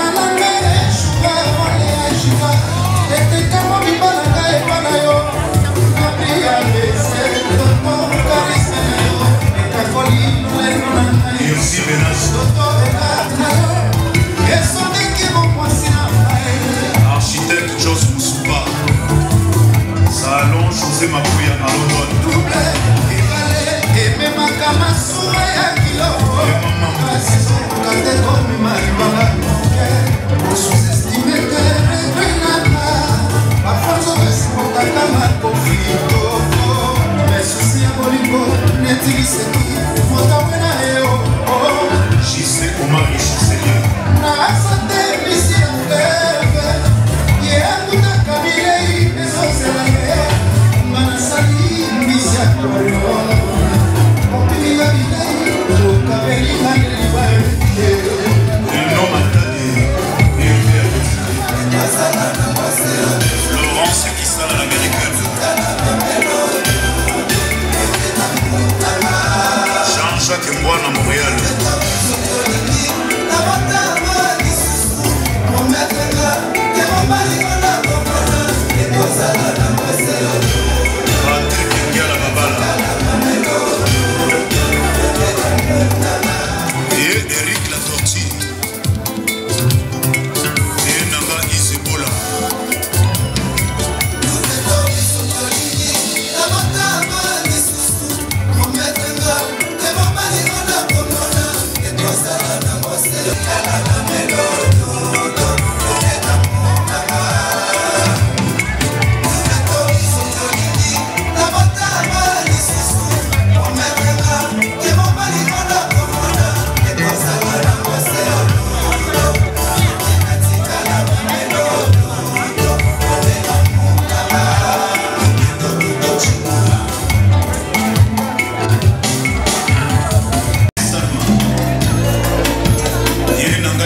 Et aussi Benas. Architecte Jos Moussouba. Salon José Mapouya à London. Et maman.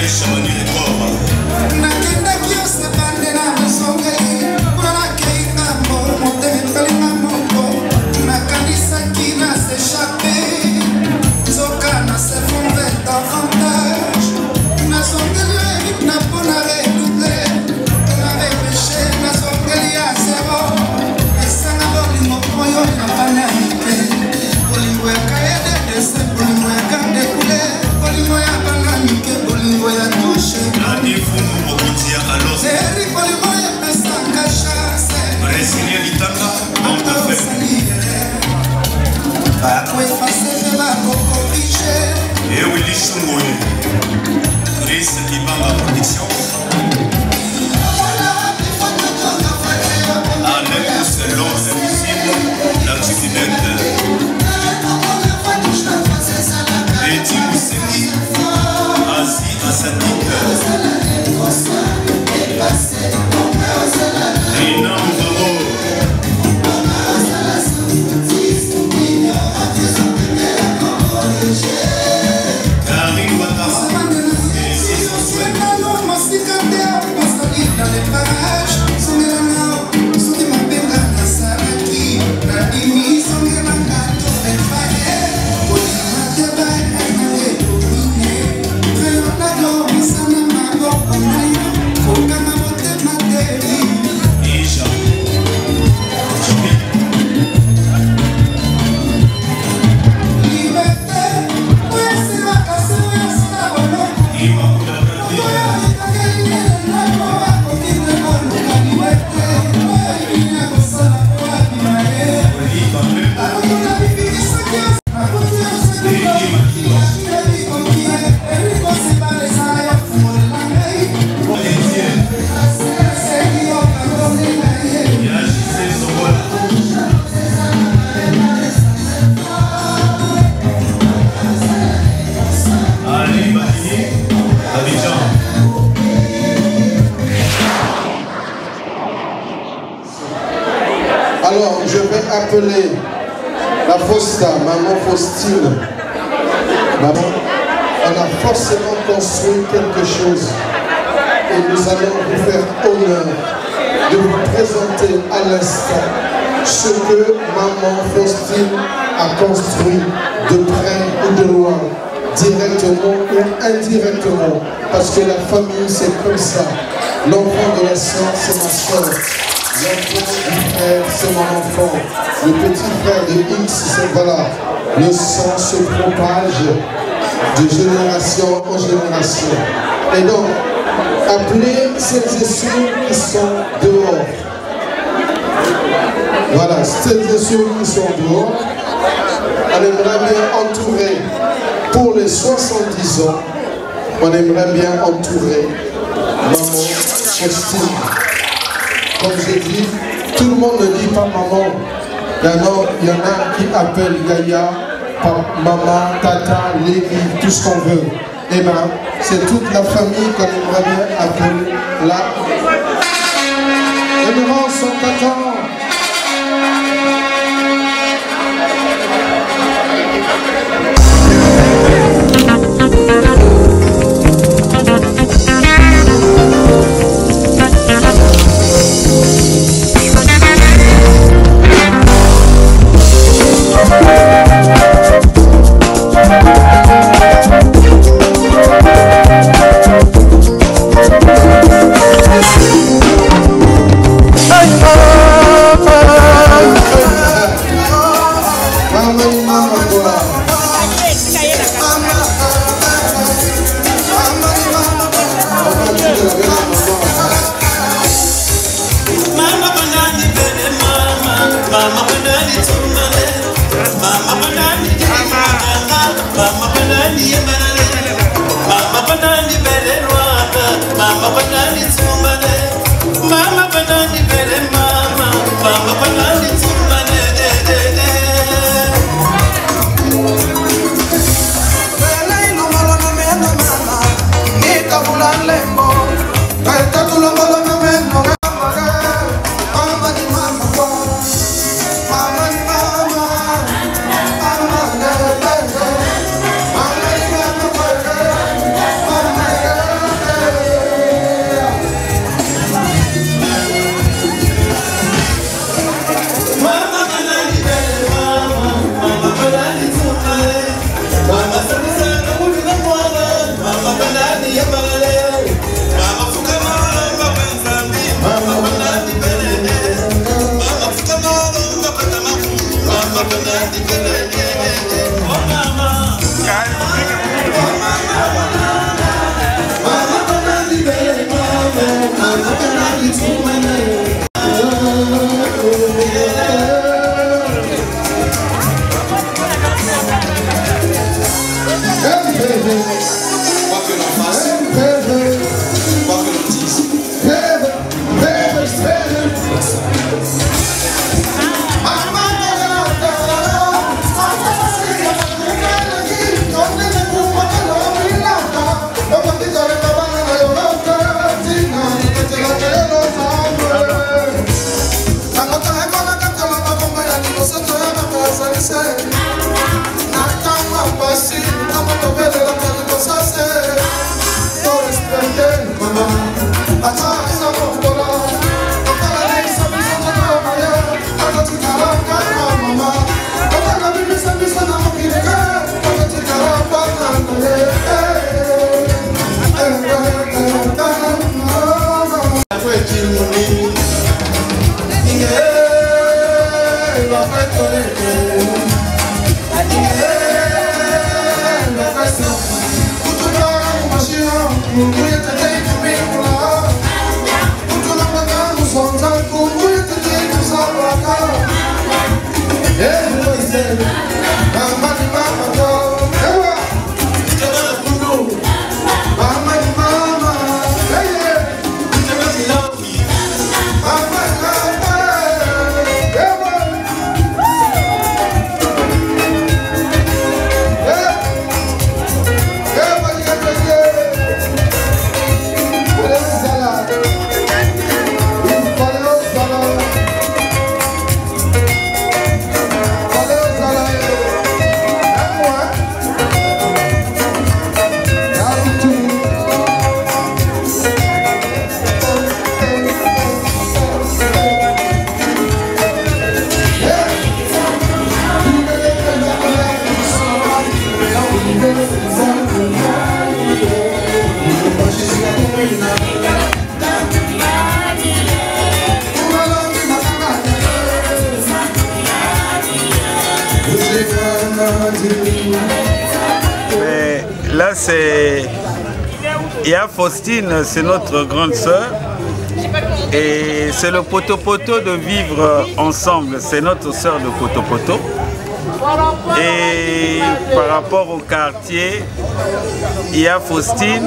Alors, je vais appeler la Fausta, maman Faustine. Maman, on a forcément construit quelque chose. Et nous allons vous faire honneur de vous présenter à l'instant ce que maman Faustine a construit de près ou de loin, directement ou indirectement. Parce que la famille, c'est comme ça. L'enfant de la sœur, c'est ma sœur. L'enfant du frère, c'est mon enfant. Le petit frère de X, c'est voilà. Le sang se propage de génération en génération. Et donc, appelez celles et ceux qui sont dehors. Voilà, celles et ceux qui sont dehors. On aimerait bien entourer, pour les soixante-dix ans, on aimerait bien entourer maman Faustine. Comme j'ai dit, tout le monde ne dit pas maman. Il y en a, il y en a qui appellent Gaïa, maman, tata, Lévi, tout ce qu'on veut. Eh bien, c'est toute la famille qu'on aimerait bien appeler là. Numéro cent quatorze. Mama, Mais là, c'est Ia Faustine, c'est notre grande sœur. Et c'est le poto-poto de vivre ensemble. C'est notre sœur de poto-poto. Et par rapport au quartier, Ia Faustine,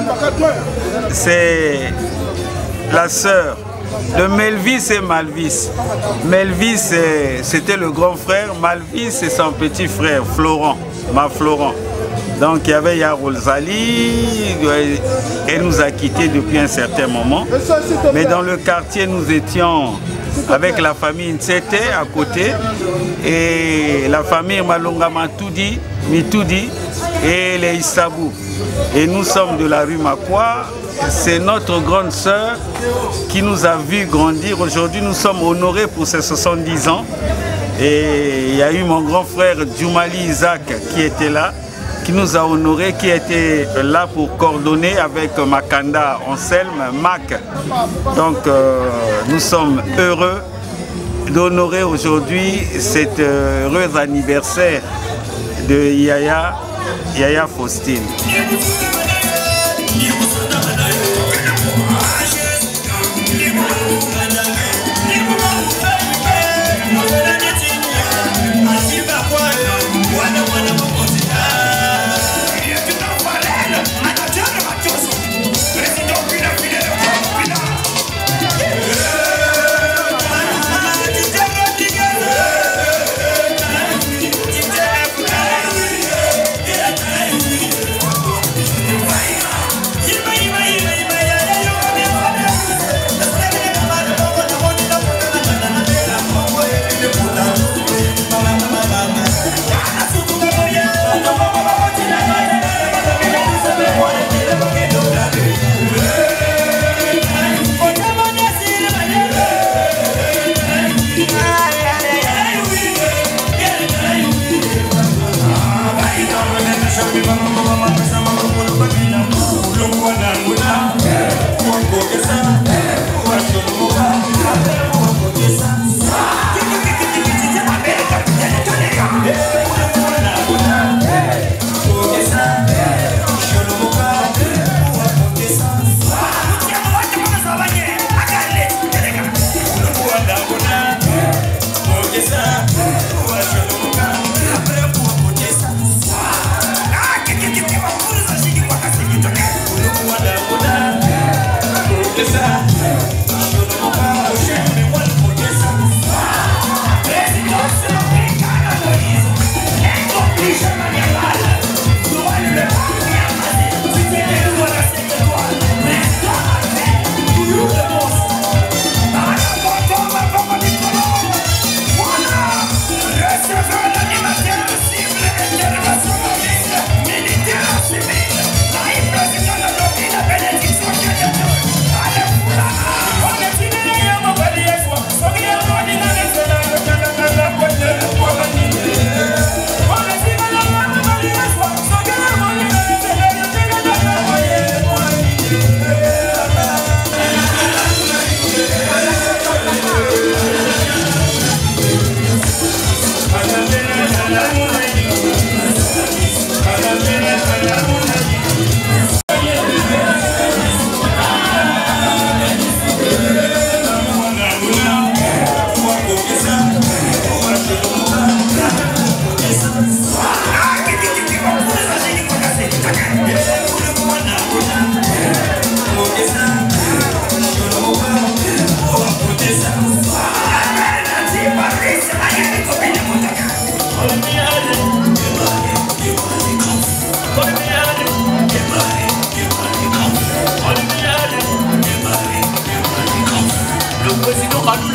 c'est la sœur de Melvis et Malvis. Melvis, c'était le grand frère. Malvis, c'est son petit frère, Florent, ma Florent. Donc il y avait Yarol Zali, elle nous a quittés depuis un certain moment. Mais dans le quartier, nous étions avec la famille Nsete à côté et la famille Malonga Matoudi, Mitoudi et les Issabou. Et nous sommes de la rue Makwa. C'est notre grande sœur qui nous a vu grandir. Aujourd'hui, nous sommes honorés pour ses soixante-dix ans. Et il y a eu mon grand frère Djoumali Isaac qui était là, qui nous a honorés, qui était là pour coordonner avec Makanda Anselme, Mac. Donc euh, nous sommes heureux d'honorer aujourd'hui cet heureux anniversaire de Yaya, Yaya Faustine. Militaire civil, la président de l'Office de bénédiction.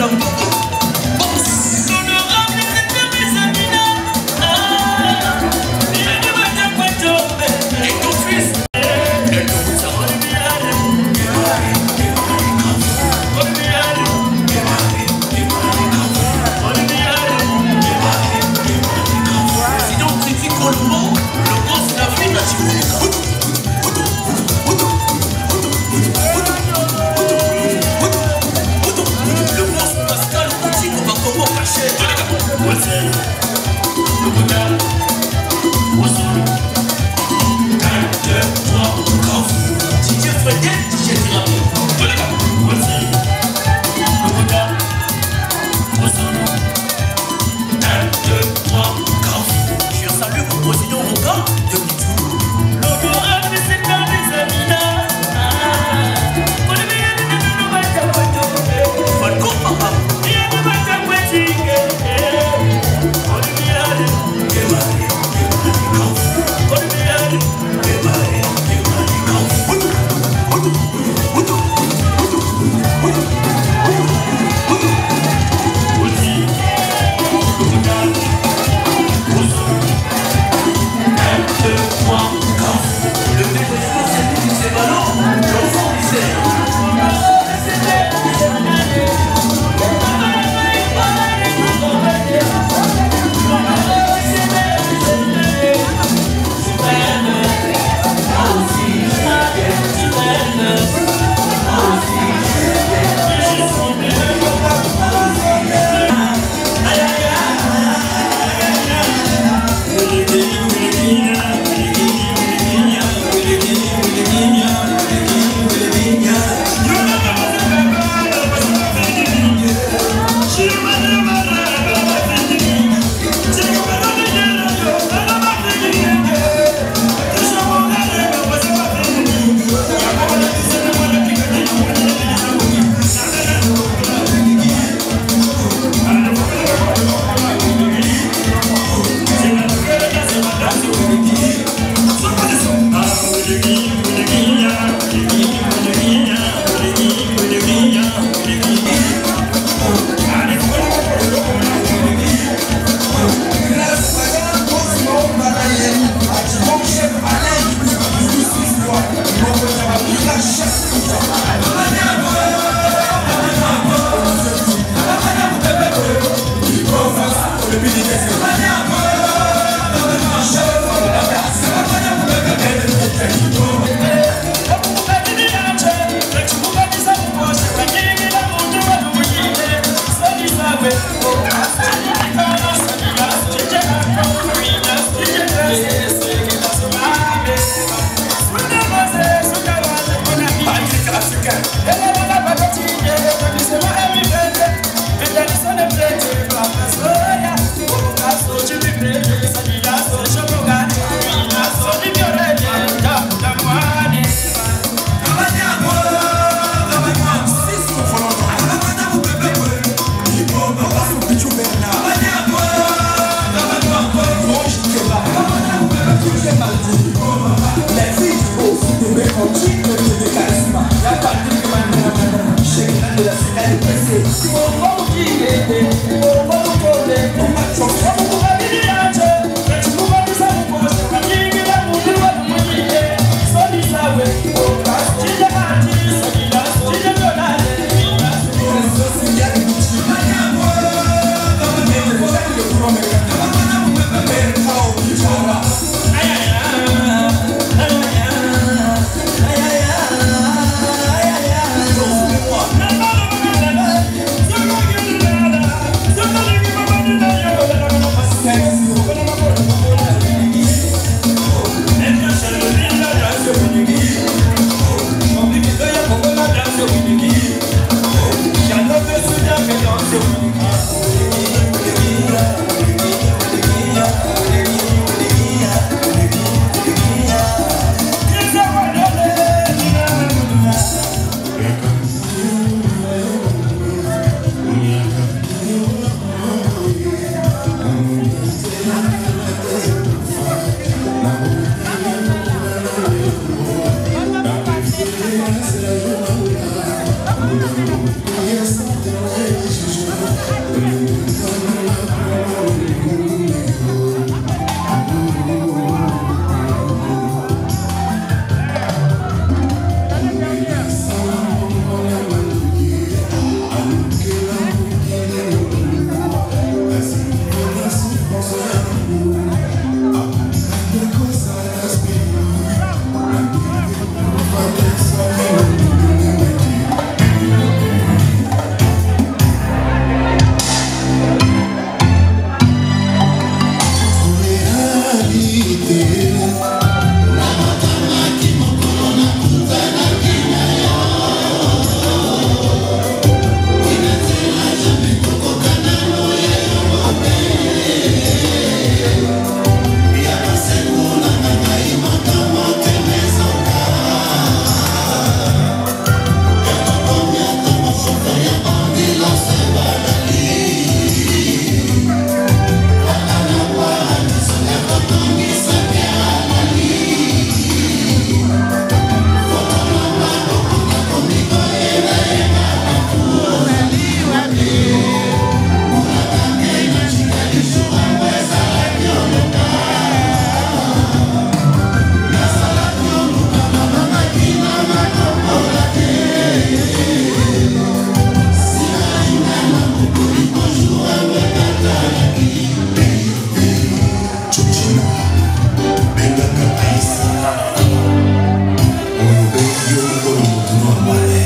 Yes,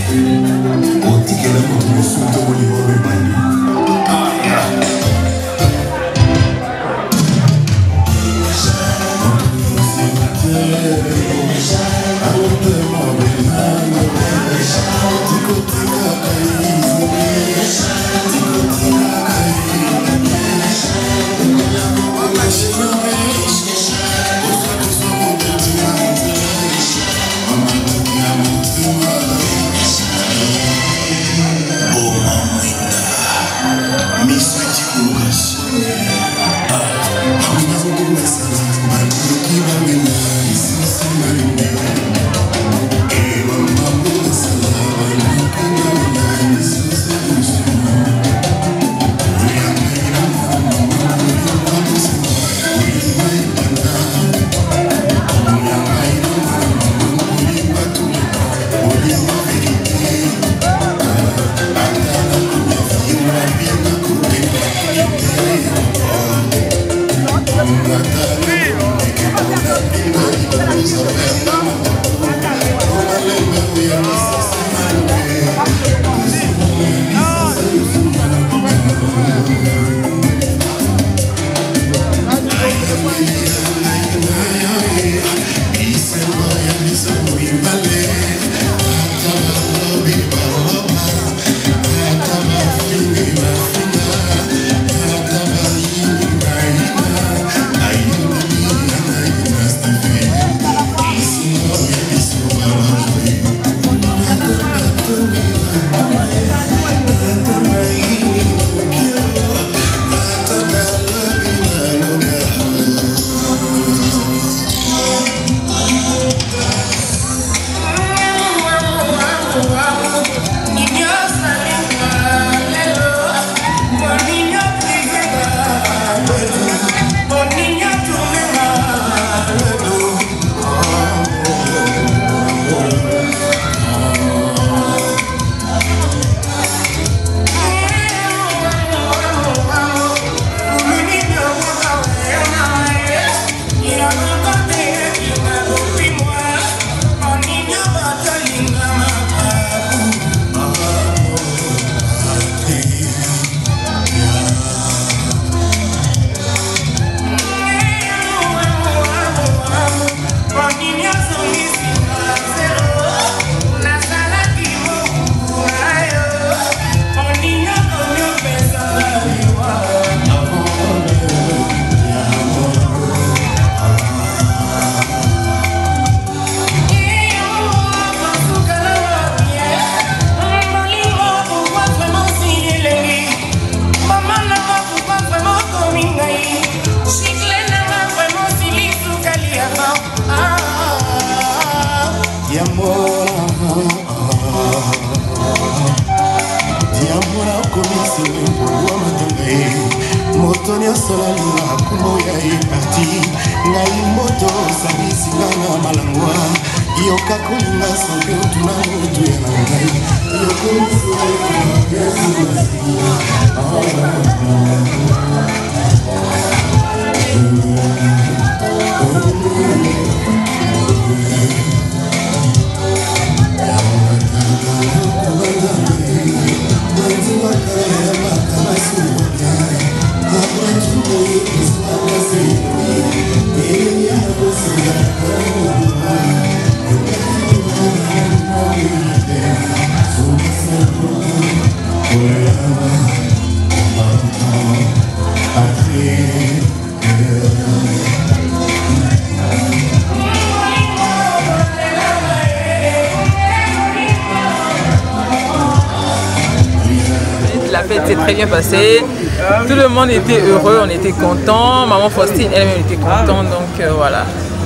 La fête s'est très bien passée, tout le monde était heureux, on était content, maman Faustine elle-même était contente, donc euh, voilà.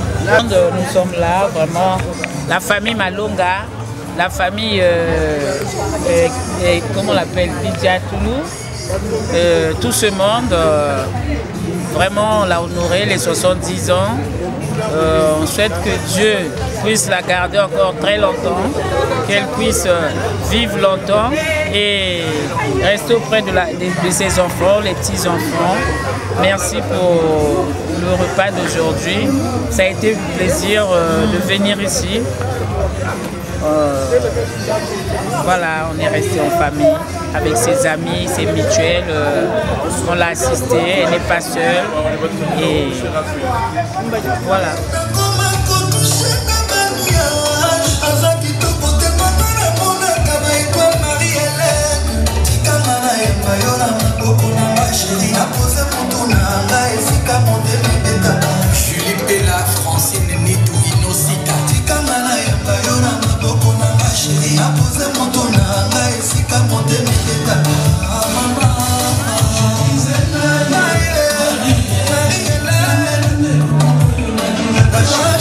Nous sommes là, vraiment, la famille Malonga, la famille, euh, euh, euh, comment on l'appelle, Lydia Tounou, euh, tout ce monde, euh, vraiment on l'a honoré les soixante-dix ans. Euh, on souhaite que Dieu puisse la garder encore très longtemps, qu'elle puisse euh, vivre longtemps et rester auprès de, la, de, de ses enfants, les petits-enfants. Merci pour le repas d'aujourd'hui. Ça a été un plaisir euh, de venir ici. Euh, voilà, on est resté en famille avec ses amis, ses mutuelles. Euh, on l'a assistée, elle n'est pas seule. Et voilà. Julie Bella, Francine Nitou, Inosita. Tikamana yamba yona maboko na mashiri. Apose moto na nga esika monte mileta. Mama. Mama.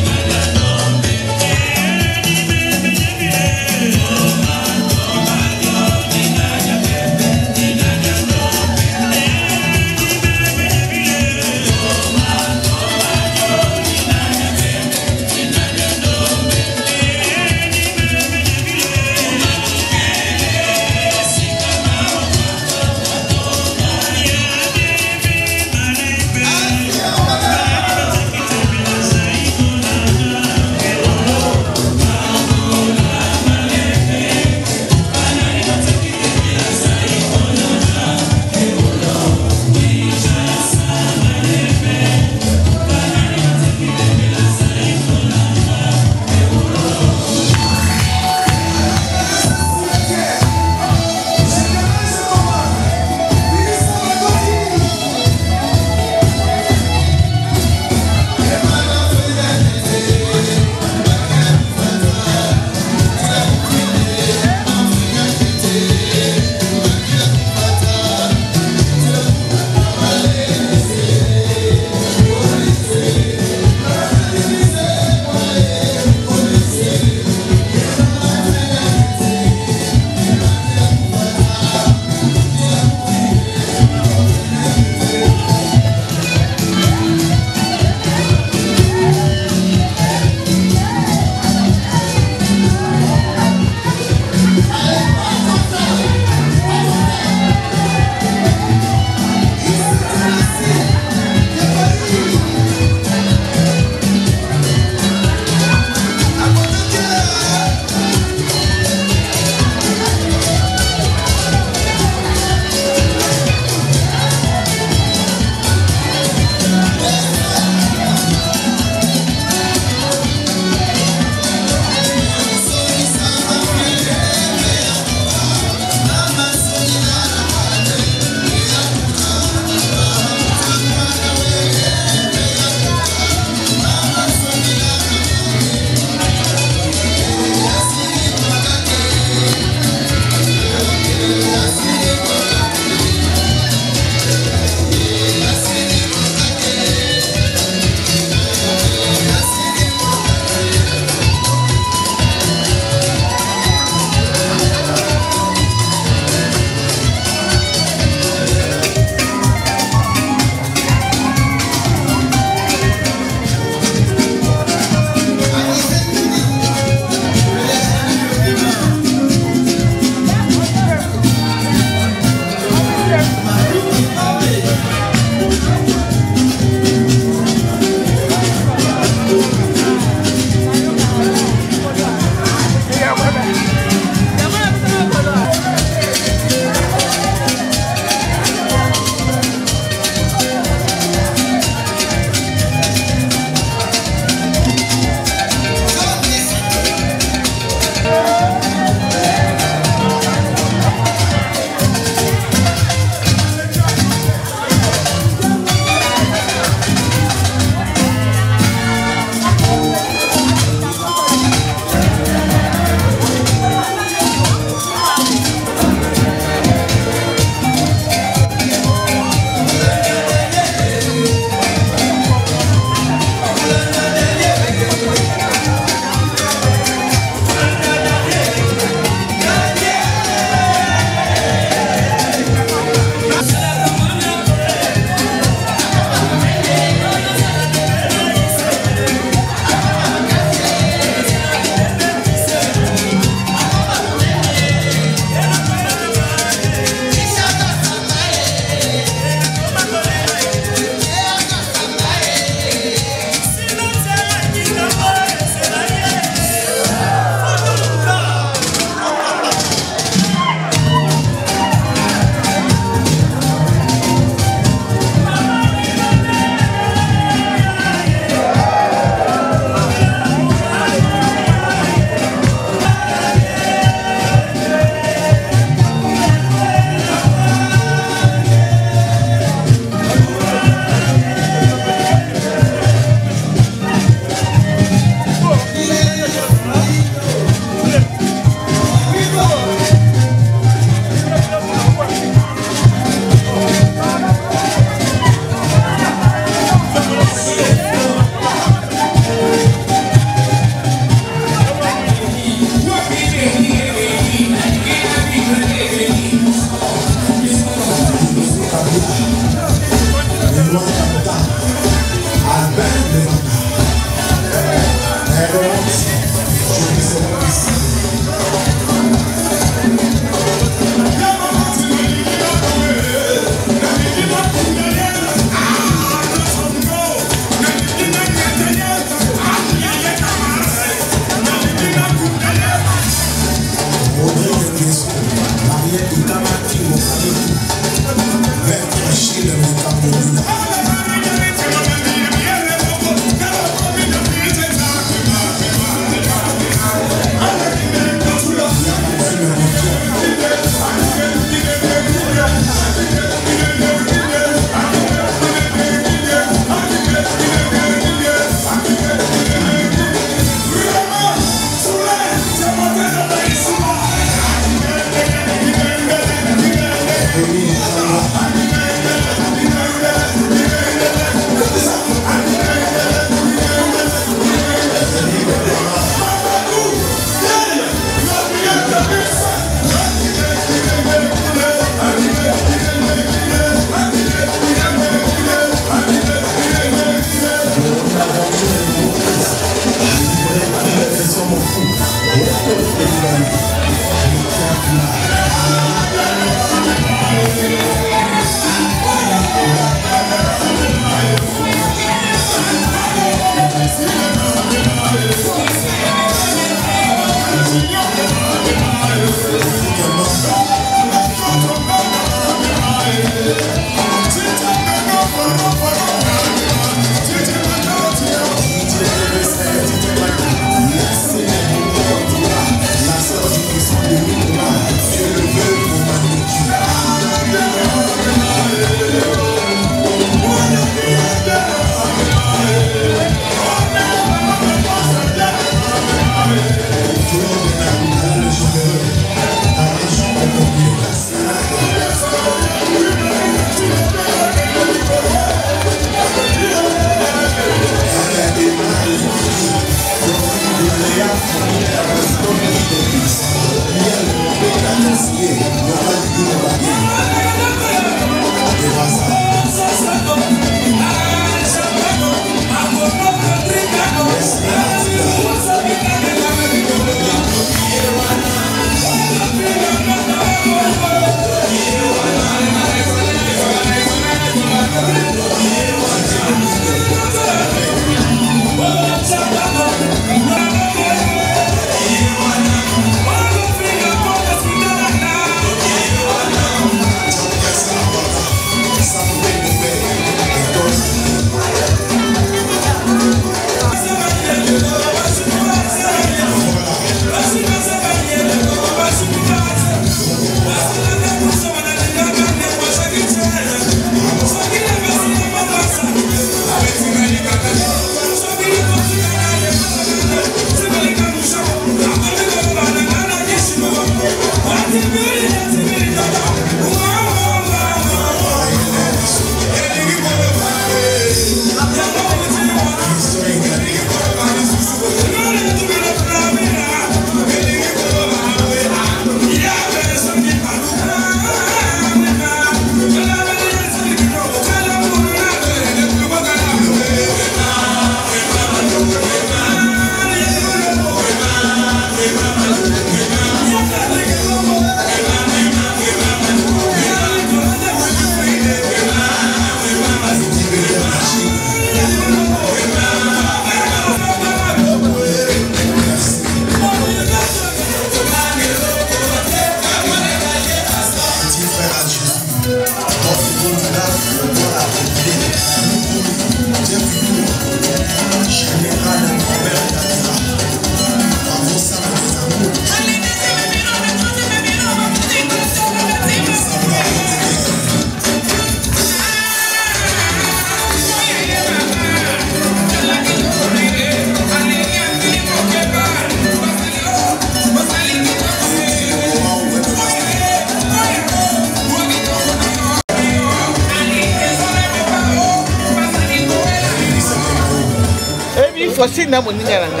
Faustine na moninga nanga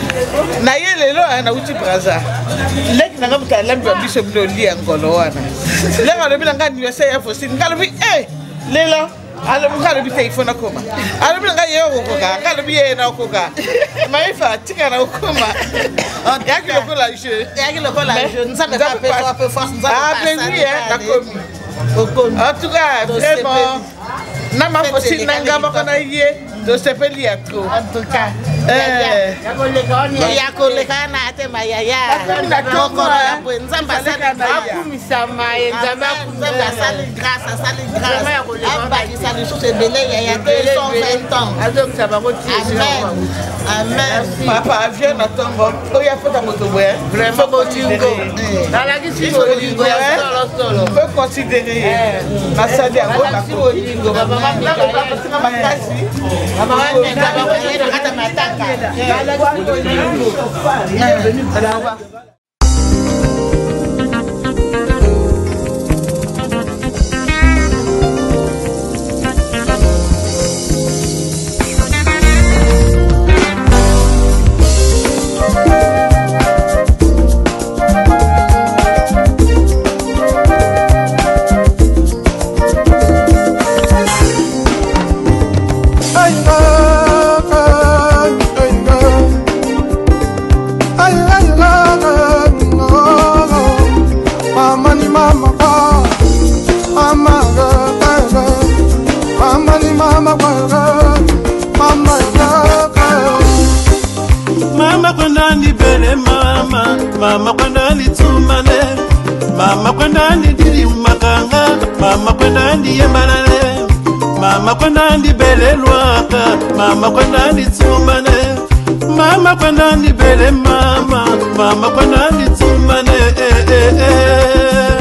na ye lelo na uti braza leki nanga mutala mbi biso bilo lia ngolo wana lenga lobi nanga anniversaire ya Faustine ngalobi eh lelo ala mukalo bi telefona koma ala bi nanga ye okoka ngalobi ye na okoka maifa tika na okoma yaki lokola je yaki lokola je nzambe ka pe so pe force nzambe ah ben oui hein d'accord okon en tout cas vraiment na ma Faustine nanga bakana ye de se peli à trop. En tout cas, eh, ya kolekana ate mayaya. Na kokora, nzamba sana akumisama ye nzambe asali grâce asali grâce abakisa lisusu ebele ya cent vingt ans azongisa bango amen papa avie na ntongo oyo afota moto boye vraiment bolingo nalakisi bolingo ya solosolo pe considéré nasali yango bolingo bamama mikaesinga makasi bamama mikaesinga kata mataka nalakisi bolingo Mama kwendani tumane, mama kwendani diri makanga, mama kwendani yemalale, mama kwendani bele lwaka, mama kwendani tumane, mama kwendani bele mama, mama kwendani tumane. Eh, eh, eh.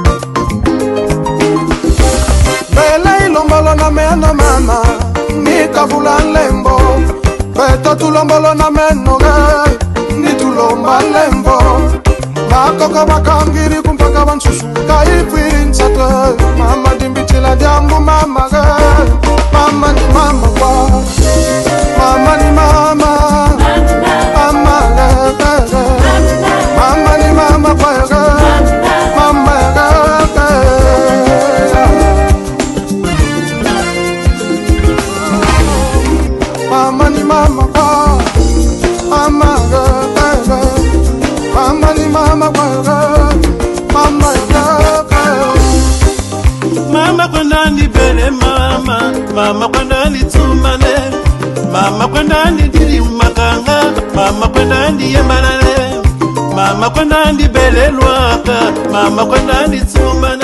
Bele ilombolo na mena mama, nikavula lembo, beto tulombolo na menoge. Nitulomba lembo bakoko bakangiri kumpaka bansusu kaipwinsate mama dimbitila jambu mama ge mama ni mama wa mama ni mama mama ge mama ni mama kwa ge mama ge mama ni mama kwa mama ge mama ni mama kwa mama mama kwendani bele mama, mama kwendani tumane, mama kwendani diri makanga, mama kwendani yemalale, mama kwendani bele lwaka, mama kwendani tumane.